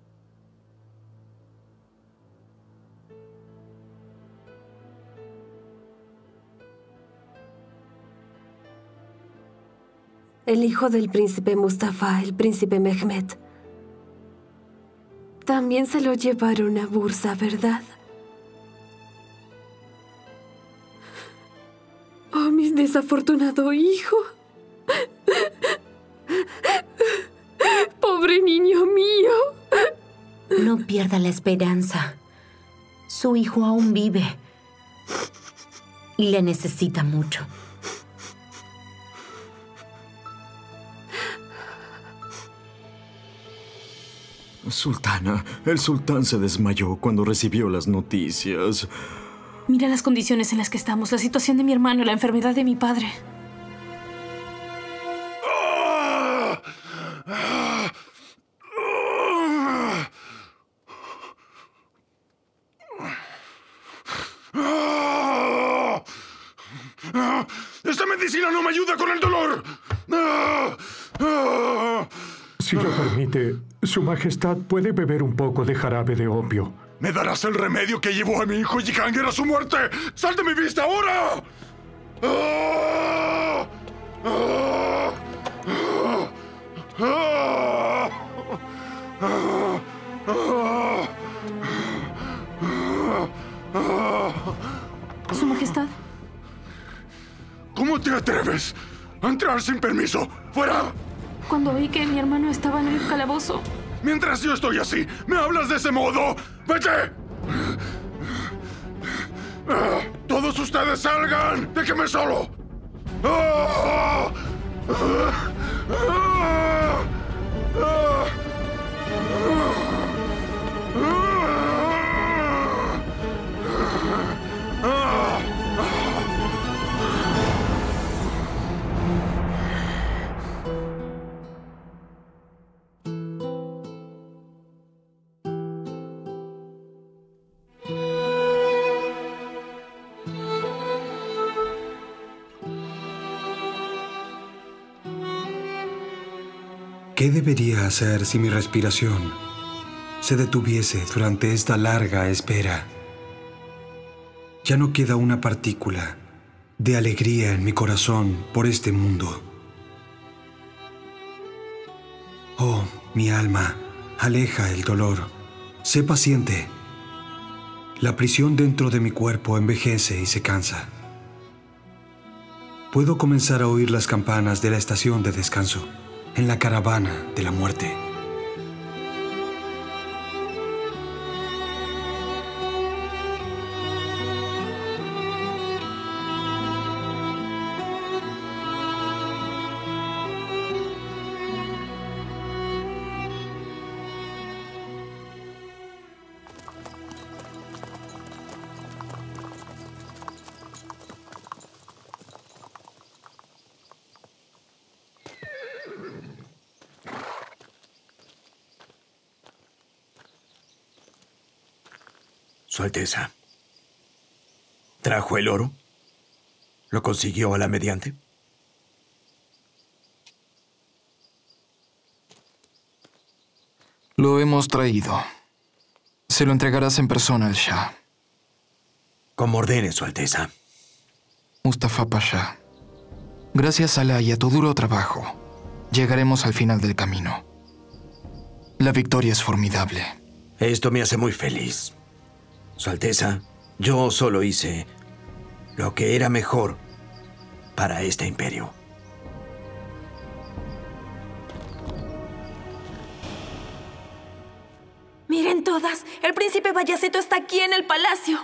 [SPEAKER 10] El hijo del príncipe Mustafa, el príncipe Mehmed. También se lo llevaron a Bursa, ¿verdad? Oh, mi desafortunado hijo. ¡Pobre niño mío!
[SPEAKER 5] No pierda la esperanza. Su hijo aún vive. Y le necesita mucho.
[SPEAKER 12] Sultana, el sultán se desmayó cuando recibió las noticias.
[SPEAKER 4] Mira las condiciones en las que estamos, la situación de mi hermano, la enfermedad de mi padre.
[SPEAKER 3] ¡Esta medicina no me ayuda con el dolor!
[SPEAKER 20] Si lo permite, Su Majestad puede beber un poco de jarabe de opio.
[SPEAKER 3] ¿Me darás el remedio que llevó a mi hijo Jihangir a su muerte? ¡Sal de mi vista ahora!
[SPEAKER 4] Su Majestad.
[SPEAKER 3] ¿Cómo te atreves a entrar sin permiso? ¡Fuera!
[SPEAKER 4] Cuando oí que mi hermano estaba en el calabozo.
[SPEAKER 3] Mientras yo estoy así, ¿me hablas de ese modo? ¡Vete! ¡Todos ustedes salgan! ¡Déjenme solo!
[SPEAKER 15] ¿Qué debería hacer si mi respiración se detuviese durante esta larga espera? Ya no queda una partícula de alegría en mi corazón por este mundo. Oh, mi alma, aleja el dolor. Sé paciente. La prisión dentro de mi cuerpo envejece y se cansa. Puedo comenzar a oír las campanas de la estación de descanso en la caravana de la muerte.
[SPEAKER 17] Su Alteza, ¿trajo el oro? ¿Lo consiguió a la mediante?
[SPEAKER 7] Lo hemos traído. Se lo entregarás en persona al Shah.
[SPEAKER 17] Como ordene, Su Alteza.
[SPEAKER 7] Mustafa Pasha, gracias a Alá y a tu duro trabajo, llegaremos al final del camino. La victoria es formidable.
[SPEAKER 17] Esto me hace muy feliz. Su Alteza, yo solo hice lo que era mejor para este imperio.
[SPEAKER 5] Miren todas, el príncipe Bayaceto está aquí en el palacio.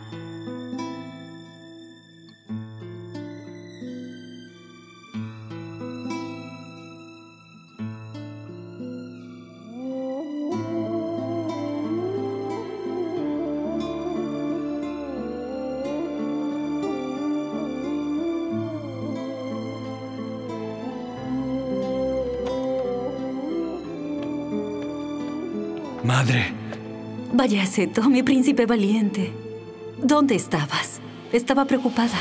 [SPEAKER 15] Madre.
[SPEAKER 6] Bayaceto, mi príncipe valiente. ¿Dónde estabas? Estaba preocupada.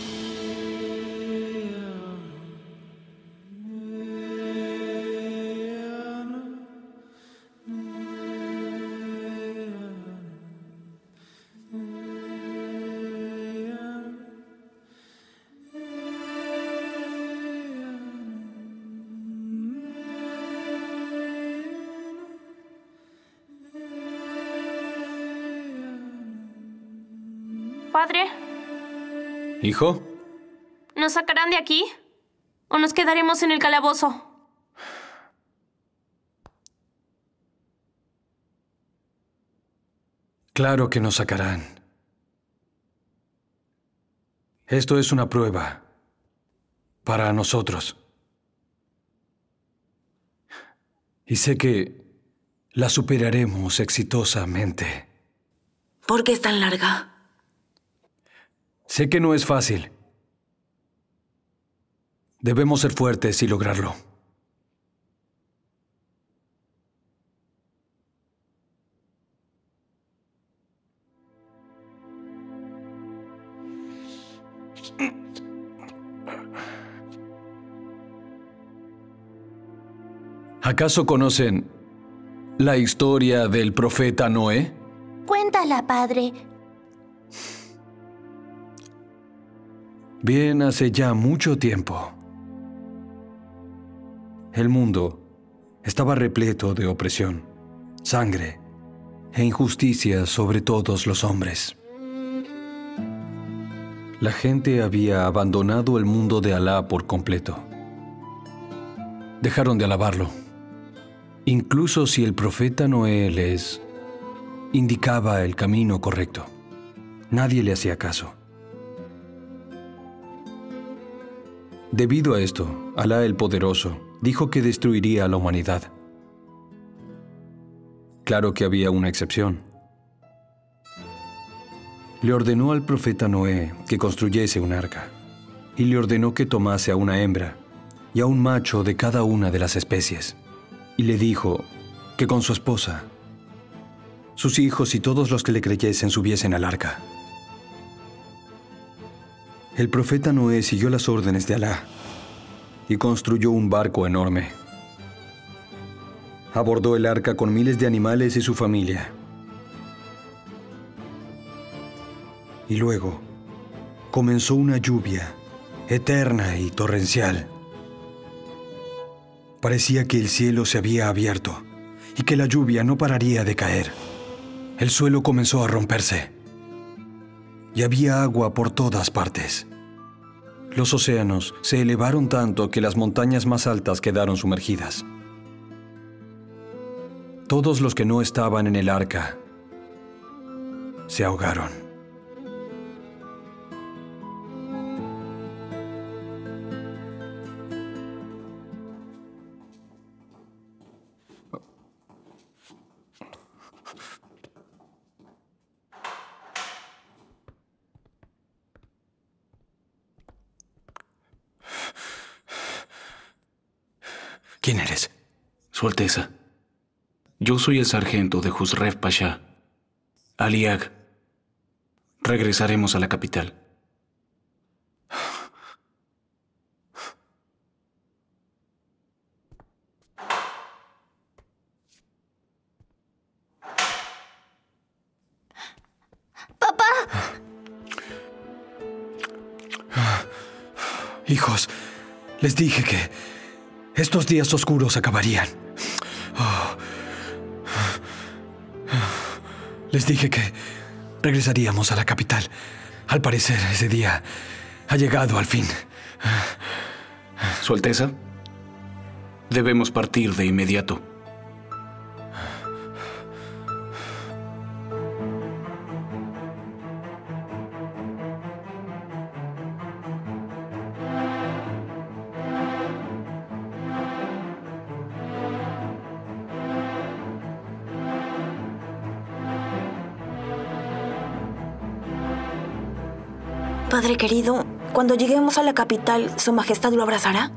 [SPEAKER 4] Padre,
[SPEAKER 2] ¿Hijo?
[SPEAKER 4] ¿nos sacarán de aquí? ¿O nos quedaremos en el calabozo?
[SPEAKER 2] Claro que nos sacarán. Esto es una prueba para nosotros. Y sé que la superaremos exitosamente.
[SPEAKER 5] ¿Por qué es tan larga?
[SPEAKER 2] Sé que no es fácil. Debemos ser fuertes y lograrlo. ¿Acaso conocen la historia del profeta Noé?
[SPEAKER 14] Cuéntala, padre.
[SPEAKER 2] Bien, hace ya mucho tiempo, el mundo estaba repleto de opresión, sangre e injusticia sobre todos los hombres. La gente había abandonado el mundo de Alá por completo. Dejaron de alabarlo. Incluso si el profeta Noé les indicaba el camino correcto, nadie le hacía caso. Debido a esto, Alá el Poderoso dijo que destruiría a la humanidad. Claro que había una excepción. Le ordenó al profeta Noé que construyese un arca, y le ordenó que tomase a una hembra y a un macho de cada una de las especies, y le dijo que con su esposa, sus hijos y todos los que le creyesen subiesen al arca. El profeta Noé siguió las órdenes de Alá y construyó un barco enorme. abordó el arca con miles de animales y su familia. Y luego comenzó una lluvia eterna y torrencial. Parecía que el cielo se había abierto y que la lluvia no pararía de caer. El suelo comenzó a romperse y había agua por todas partes. Los océanos se elevaron tanto que las montañas más altas quedaron sumergidas. Todos los que no estaban en el arca se ahogaron. ¿Quién eres?
[SPEAKER 16] Su Alteza. Yo soy el sargento de Khusrev Pasha. Aliag. Regresaremos a la capital.
[SPEAKER 14] ¡Papá!
[SPEAKER 2] Hijos, les dije que estos días oscuros acabarían. Les dije que regresaríamos a la capital. Al parecer, ese día ha llegado al fin.
[SPEAKER 16] Su Alteza, debemos partir de inmediato.
[SPEAKER 5] Padre querido, cuando lleguemos a la capital, ¿Su Majestad lo abrazará?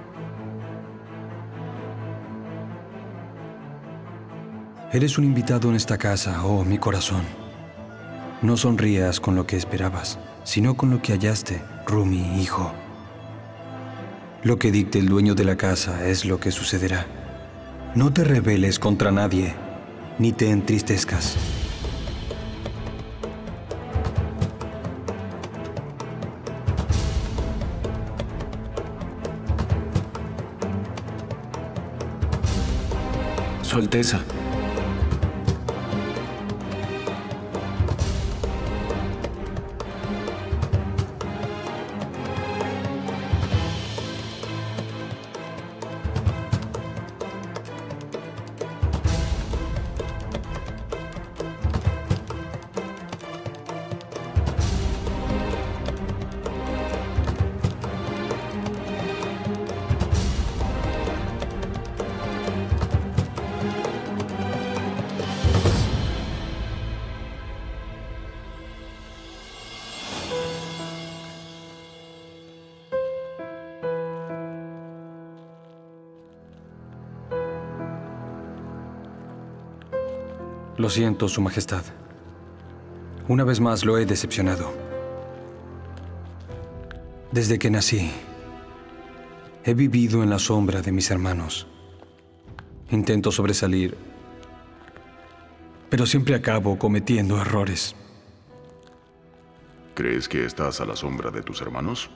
[SPEAKER 2] Eres un invitado en esta casa, oh mi corazón. No sonrías con lo que esperabas, sino con lo que hallaste, Rumi, hijo. Lo que dicte el dueño de la casa es lo que sucederá. No te rebeles contra nadie, ni te entristezcas.
[SPEAKER 16] Su Alteza.
[SPEAKER 2] Lo siento, Su Majestad. Una vez más lo he decepcionado. Desde que nací, he vivido en la sombra de mis hermanos. Intento sobresalir, pero siempre acabo cometiendo errores.
[SPEAKER 3] ¿Crees que estás a la sombra de tus hermanos?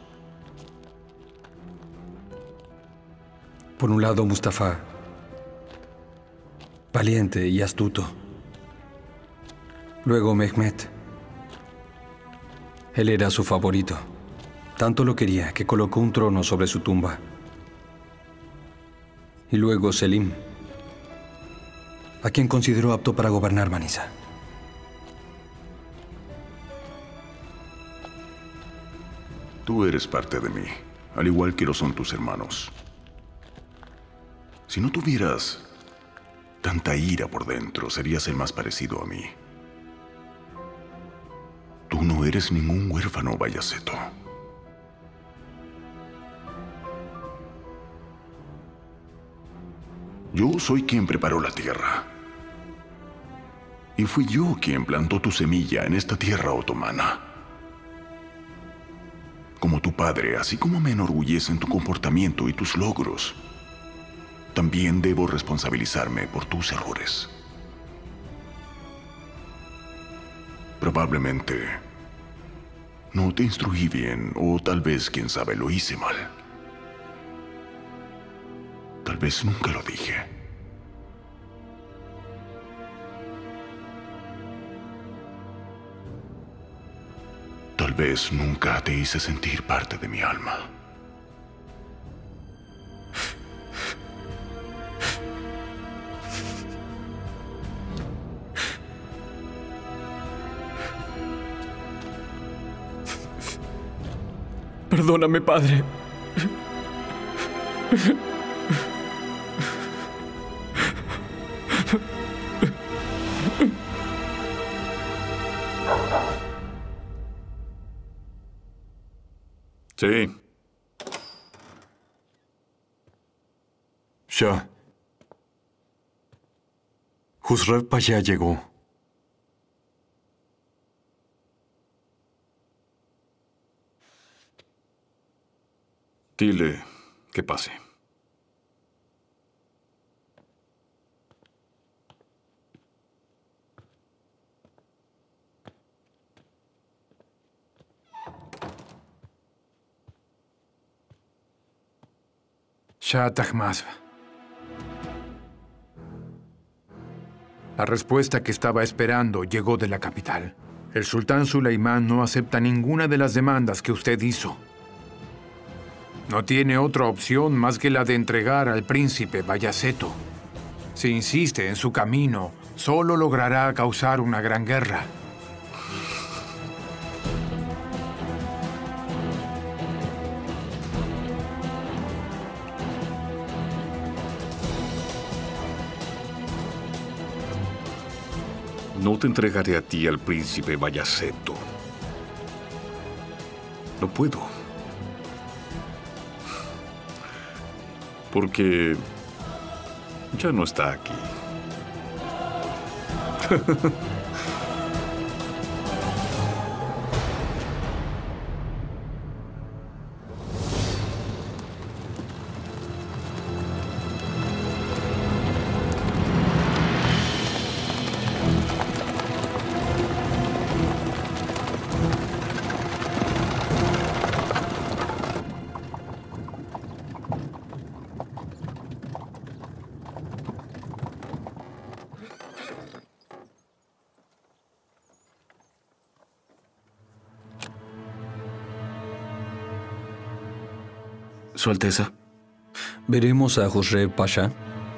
[SPEAKER 2] Por un lado, Mustafa, valiente y astuto. Luego Mehmet. Él era su favorito. Tanto lo quería que colocó un trono sobre su tumba. Y luego Selim, a quien consideró apto para gobernar Manisa.
[SPEAKER 3] Tú eres parte de mí, al igual que lo son tus hermanos. Si no tuvieras tanta ira por dentro, serías el más parecido a mí. Tú no eres ningún huérfano, Bayaceto. Yo soy quien preparó la tierra. Y fui yo quien plantó tu semilla en esta tierra otomana. Como tu padre, así como me enorgullecen tu comportamiento y tus logros, también debo responsabilizarme por tus errores. Probablemente no te instruí bien, o tal vez, quién sabe, lo hice mal. Tal vez nunca lo dije. Tal vez nunca te hice sentir parte de mi alma.
[SPEAKER 2] Perdóname, padre.
[SPEAKER 3] Sí.
[SPEAKER 12] Shah. Khusrev Pasha llegó.
[SPEAKER 3] Dile que pase.
[SPEAKER 11] Shah Tahmasp. La respuesta que estaba esperando llegó de la capital. El sultán Suleimán no acepta ninguna de las demandas que usted hizo. No tiene otra opción más que la de entregar al príncipe Bayaceto. Si insiste en su camino, solo logrará causar una gran guerra.
[SPEAKER 3] No te entregaré a ti al príncipe Bayaceto. No puedo. Porque ya no está aquí.
[SPEAKER 2] Su Alteza. ¿Veremos a Khusrev Pasha?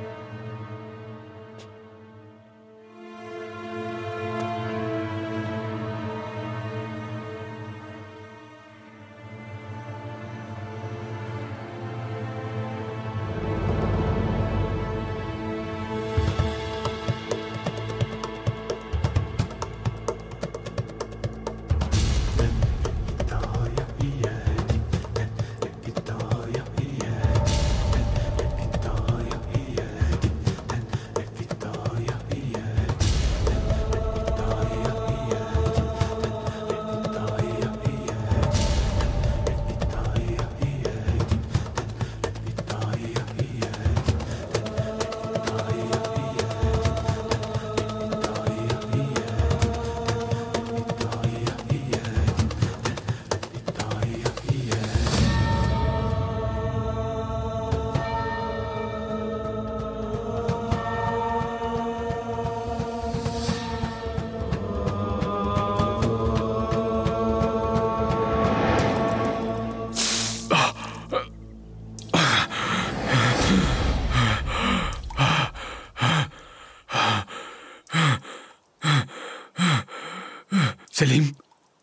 [SPEAKER 2] Selim.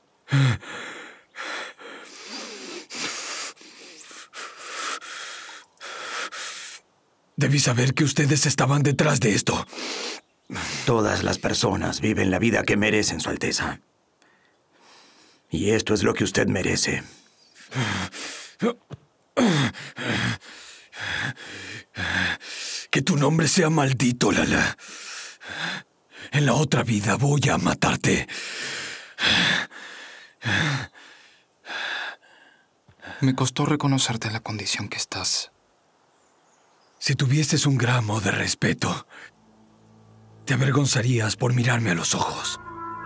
[SPEAKER 2] Debí saber que ustedes estaban detrás de esto.
[SPEAKER 17] Todas las personas viven la vida que merecen, Su Alteza. Y esto es lo que usted merece.
[SPEAKER 2] Que tu nombre sea maldito, Lala. En la otra vida voy a matarte.
[SPEAKER 7] Me costó reconocerte en la condición que estás.
[SPEAKER 15] Si tuvieses un gramo de respeto, te avergonzarías por mirarme a los ojos.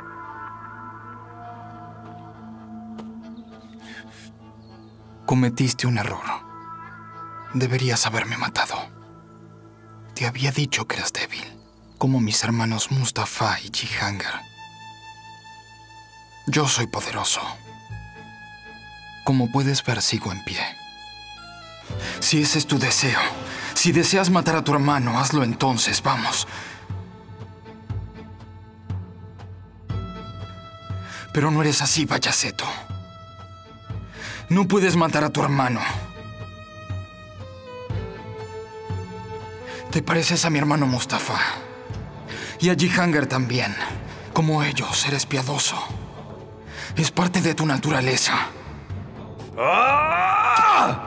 [SPEAKER 7] Cometiste un error. Deberías haberme matado. Te había dicho que eras débil, como mis hermanos Mustafa y Jihangir. Yo soy poderoso. Como puedes ver, sigo en pie. Si ese es tu deseo, si deseas matar a tu hermano, hazlo entonces, vamos. Pero no eres así, Bayaceto. No puedes matar a tu hermano. Te pareces a mi hermano Mustafa. Y a Jihangir también. Como ellos, eres piadoso. Es parte de tu naturaleza. ¡Ah!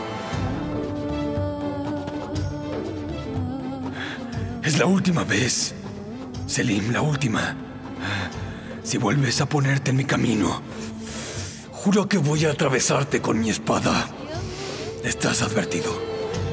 [SPEAKER 15] Es la última vez. Selim, la última. Si vuelves a ponerte en mi camino, juro que voy a atravesarte con mi espada. Estás advertido.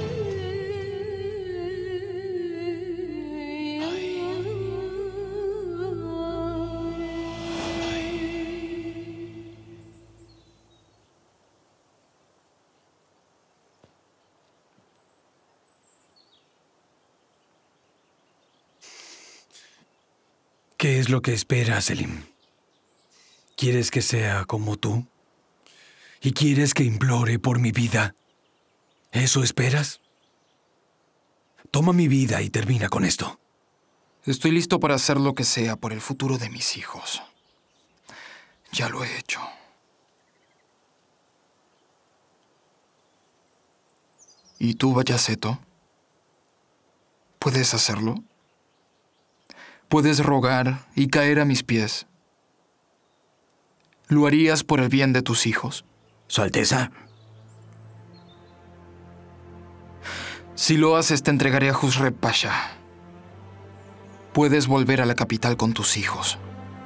[SPEAKER 15] ¿Qué es lo que esperas, Selim? ¿Quieres que sea como tú? ¿Y quieres que implore por mi vida? ¿Eso esperas? Toma mi vida y termina con esto.
[SPEAKER 7] Estoy listo para hacer lo que sea por el futuro de mis hijos. Ya lo he hecho. ¿Y tú, Bayaceto? ¿Puedes hacerlo? ¿Puedes rogar y caer a mis pies? ¿Lo harías por el bien de tus hijos?
[SPEAKER 17] Su Alteza.
[SPEAKER 7] Si lo haces, te entregaré a Khusrev Pasha. Puedes volver a la capital con tus hijos.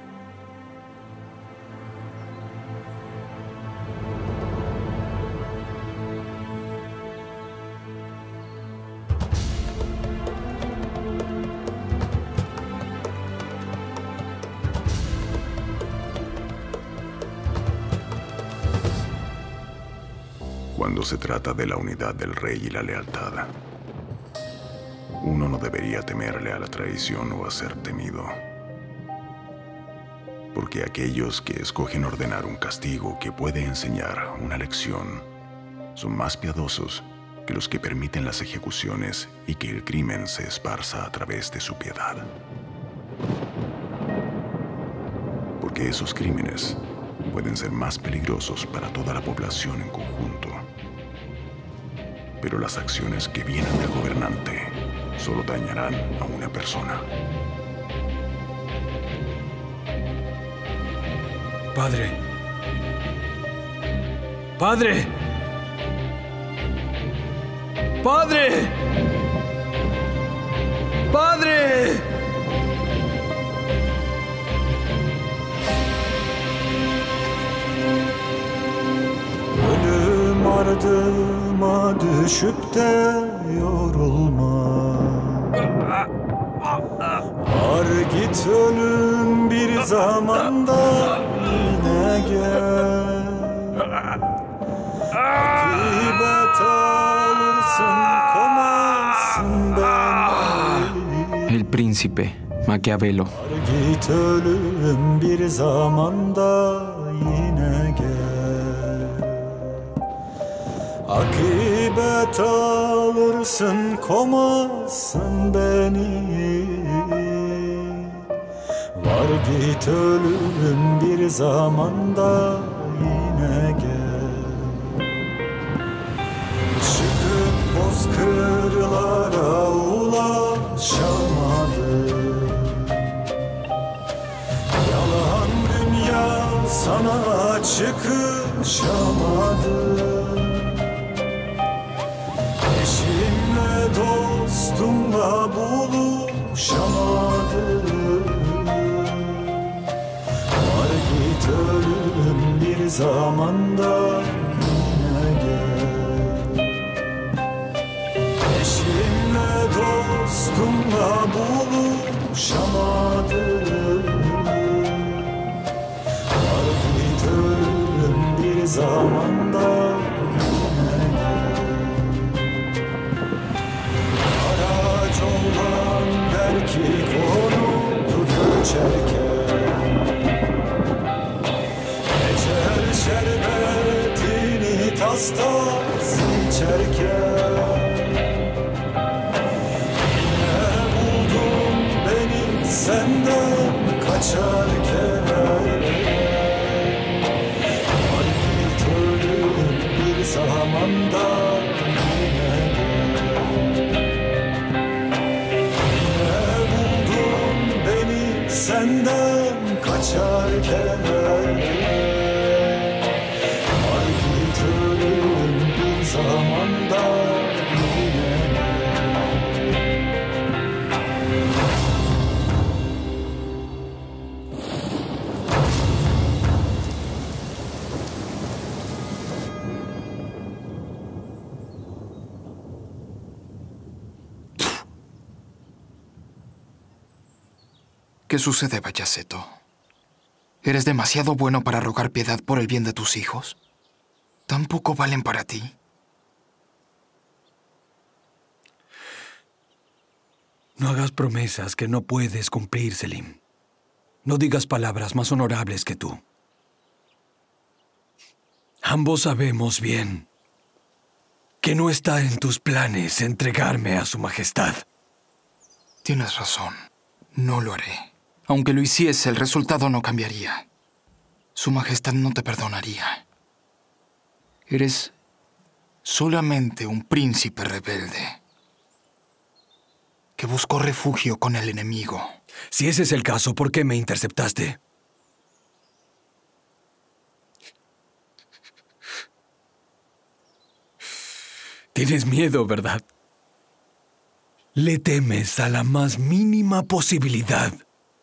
[SPEAKER 1] Cuando se trata de la unidad del rey y la lealtad, uno no debería temerle a la traición o a ser temido. Porque aquellos que escogen ordenar un castigo que puede enseñar una lección son más piadosos que los que permiten las ejecuciones y que el crimen se esparza a través de su piedad. Porque esos crímenes pueden ser más peligrosos para toda la población en conjunto. Pero las acciones que vienen del gobernante solo dañarán a una persona.
[SPEAKER 15] Padre. ¡Padre! ¡Padre! ¡Padre!
[SPEAKER 18] Ölüm ardıma düşüp de yorulma. Var git ölüm bir zamanda yine gel. Akıbet alırsın komazsın beni.
[SPEAKER 2] El príncipe Maquiavelo.
[SPEAKER 18] Var git ölüm bir zamanda yine gel. Akıbet alırsın komazsın beni. Var git ölüm bir zamanda yine gel. Çıkıp bozkırlara ulaşamadım. Yalan dünya sana çıkışamadım. Eşimle dostumla buluşamadım. Var git ölüm bir zamanda yine gel. Eşimle kavuşamadım. Arbitörüm bir zamanda araç olan belki konudu göçerken. Ecel şerbetini tas tas içerken yine buldum beni senden kaçarken. Arbitörüm bir zamanda yine buldum beni senden kaçarken. Arbitörüm bir zamanda yine.
[SPEAKER 7] ¿Qué sucede, Bayaceto? ¿Eres demasiado bueno para rogar piedad por el bien de tus hijos? ¿Tan poco valen para ti?
[SPEAKER 2] No hagas promesas que no puedes cumplir, Selim. No digas palabras más honorables que tú. Ambos sabemos bien que no está en tus planes entregarme a su majestad.
[SPEAKER 7] Tienes razón. No lo haré. Aunque lo hiciese, el resultado no cambiaría. Su majestad no te perdonaría. Eres solamente un príncipe rebelde que buscó refugio con el enemigo.
[SPEAKER 2] Si ese es el caso, ¿por qué me interceptaste? Tienes miedo, ¿verdad? Le temes a la más mínima posibilidad.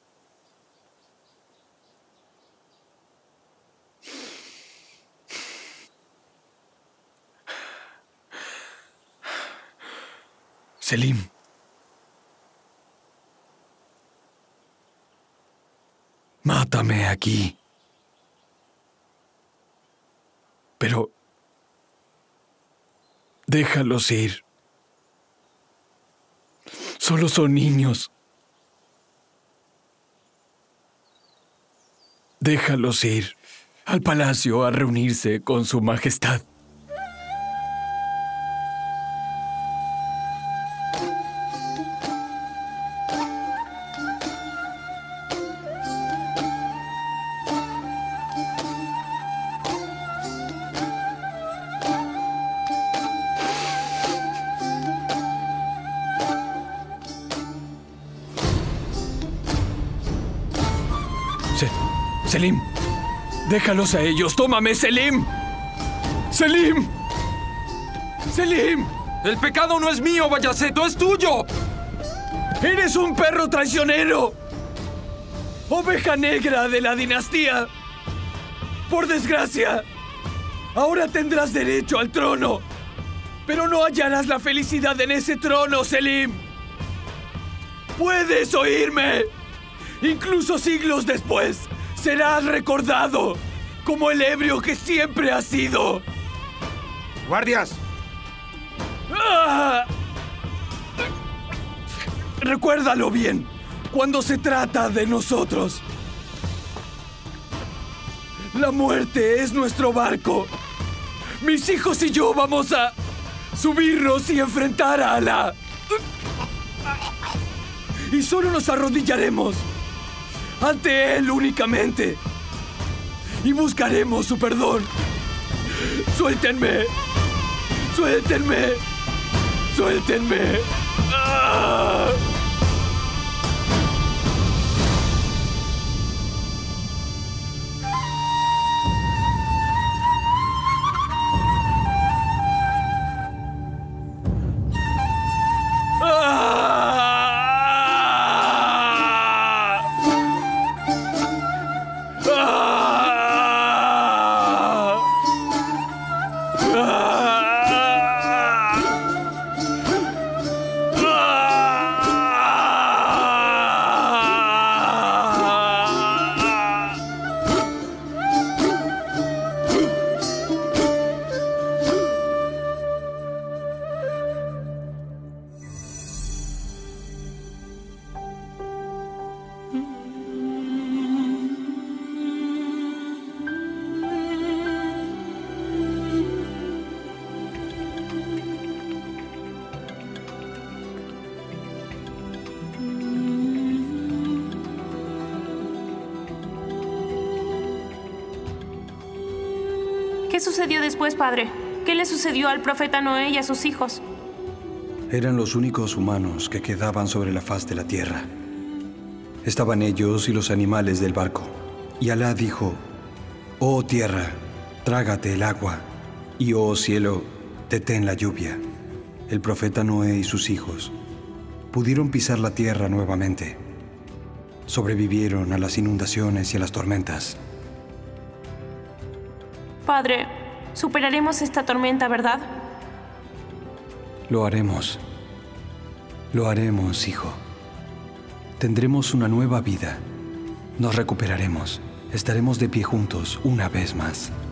[SPEAKER 2] Selim. Mátame aquí. Pero déjalos ir. Solo son niños. Déjalos ir al palacio a reunirse con su majestad. Selim, déjalos a ellos. ¡Tómame, Selim! ¡Selim! ¡Selim! El pecado no es mío, Bayaceto, es tuyo. Eres un perro traicionero. Oveja negra de la dinastía. Por desgracia, ahora tendrás derecho al trono. Pero no hallarás la felicidad en ese trono, Selim. ¿Puedes oírme? Incluso siglos después, serás recordado como el ebrio que siempre has sido.
[SPEAKER 8] ¡Guardias!
[SPEAKER 2] ¡Ah! Recuérdalo bien, cuando se trata de nosotros. La muerte es nuestro barco. Mis hijos y yo vamos a subirnos y enfrentar a Alá. Y solo nos arrodillaremos ante Él únicamente. Y buscaremos su perdón. ¡Suéltenme! ¡Suéltenme! ¡Suéltenme! ¡Ah!
[SPEAKER 4] ¿Qué sucedió después, padre? ¿Qué le sucedió al profeta Noé y a sus hijos?
[SPEAKER 15] Eran los únicos humanos que quedaban sobre la faz de la tierra. Estaban ellos y los animales del barco. Y Alá dijo: «Oh tierra, trágate el agua, y oh cielo, detén la lluvia». El profeta Noé y sus hijos pudieron pisar la tierra nuevamente. Sobrevivieron a las inundaciones y a las tormentas.
[SPEAKER 4] Padre, superaremos esta tormenta, ¿verdad?
[SPEAKER 15] Lo haremos. Lo haremos, hijo. Tendremos una nueva vida. Nos recuperaremos. Estaremos de pie juntos una vez más.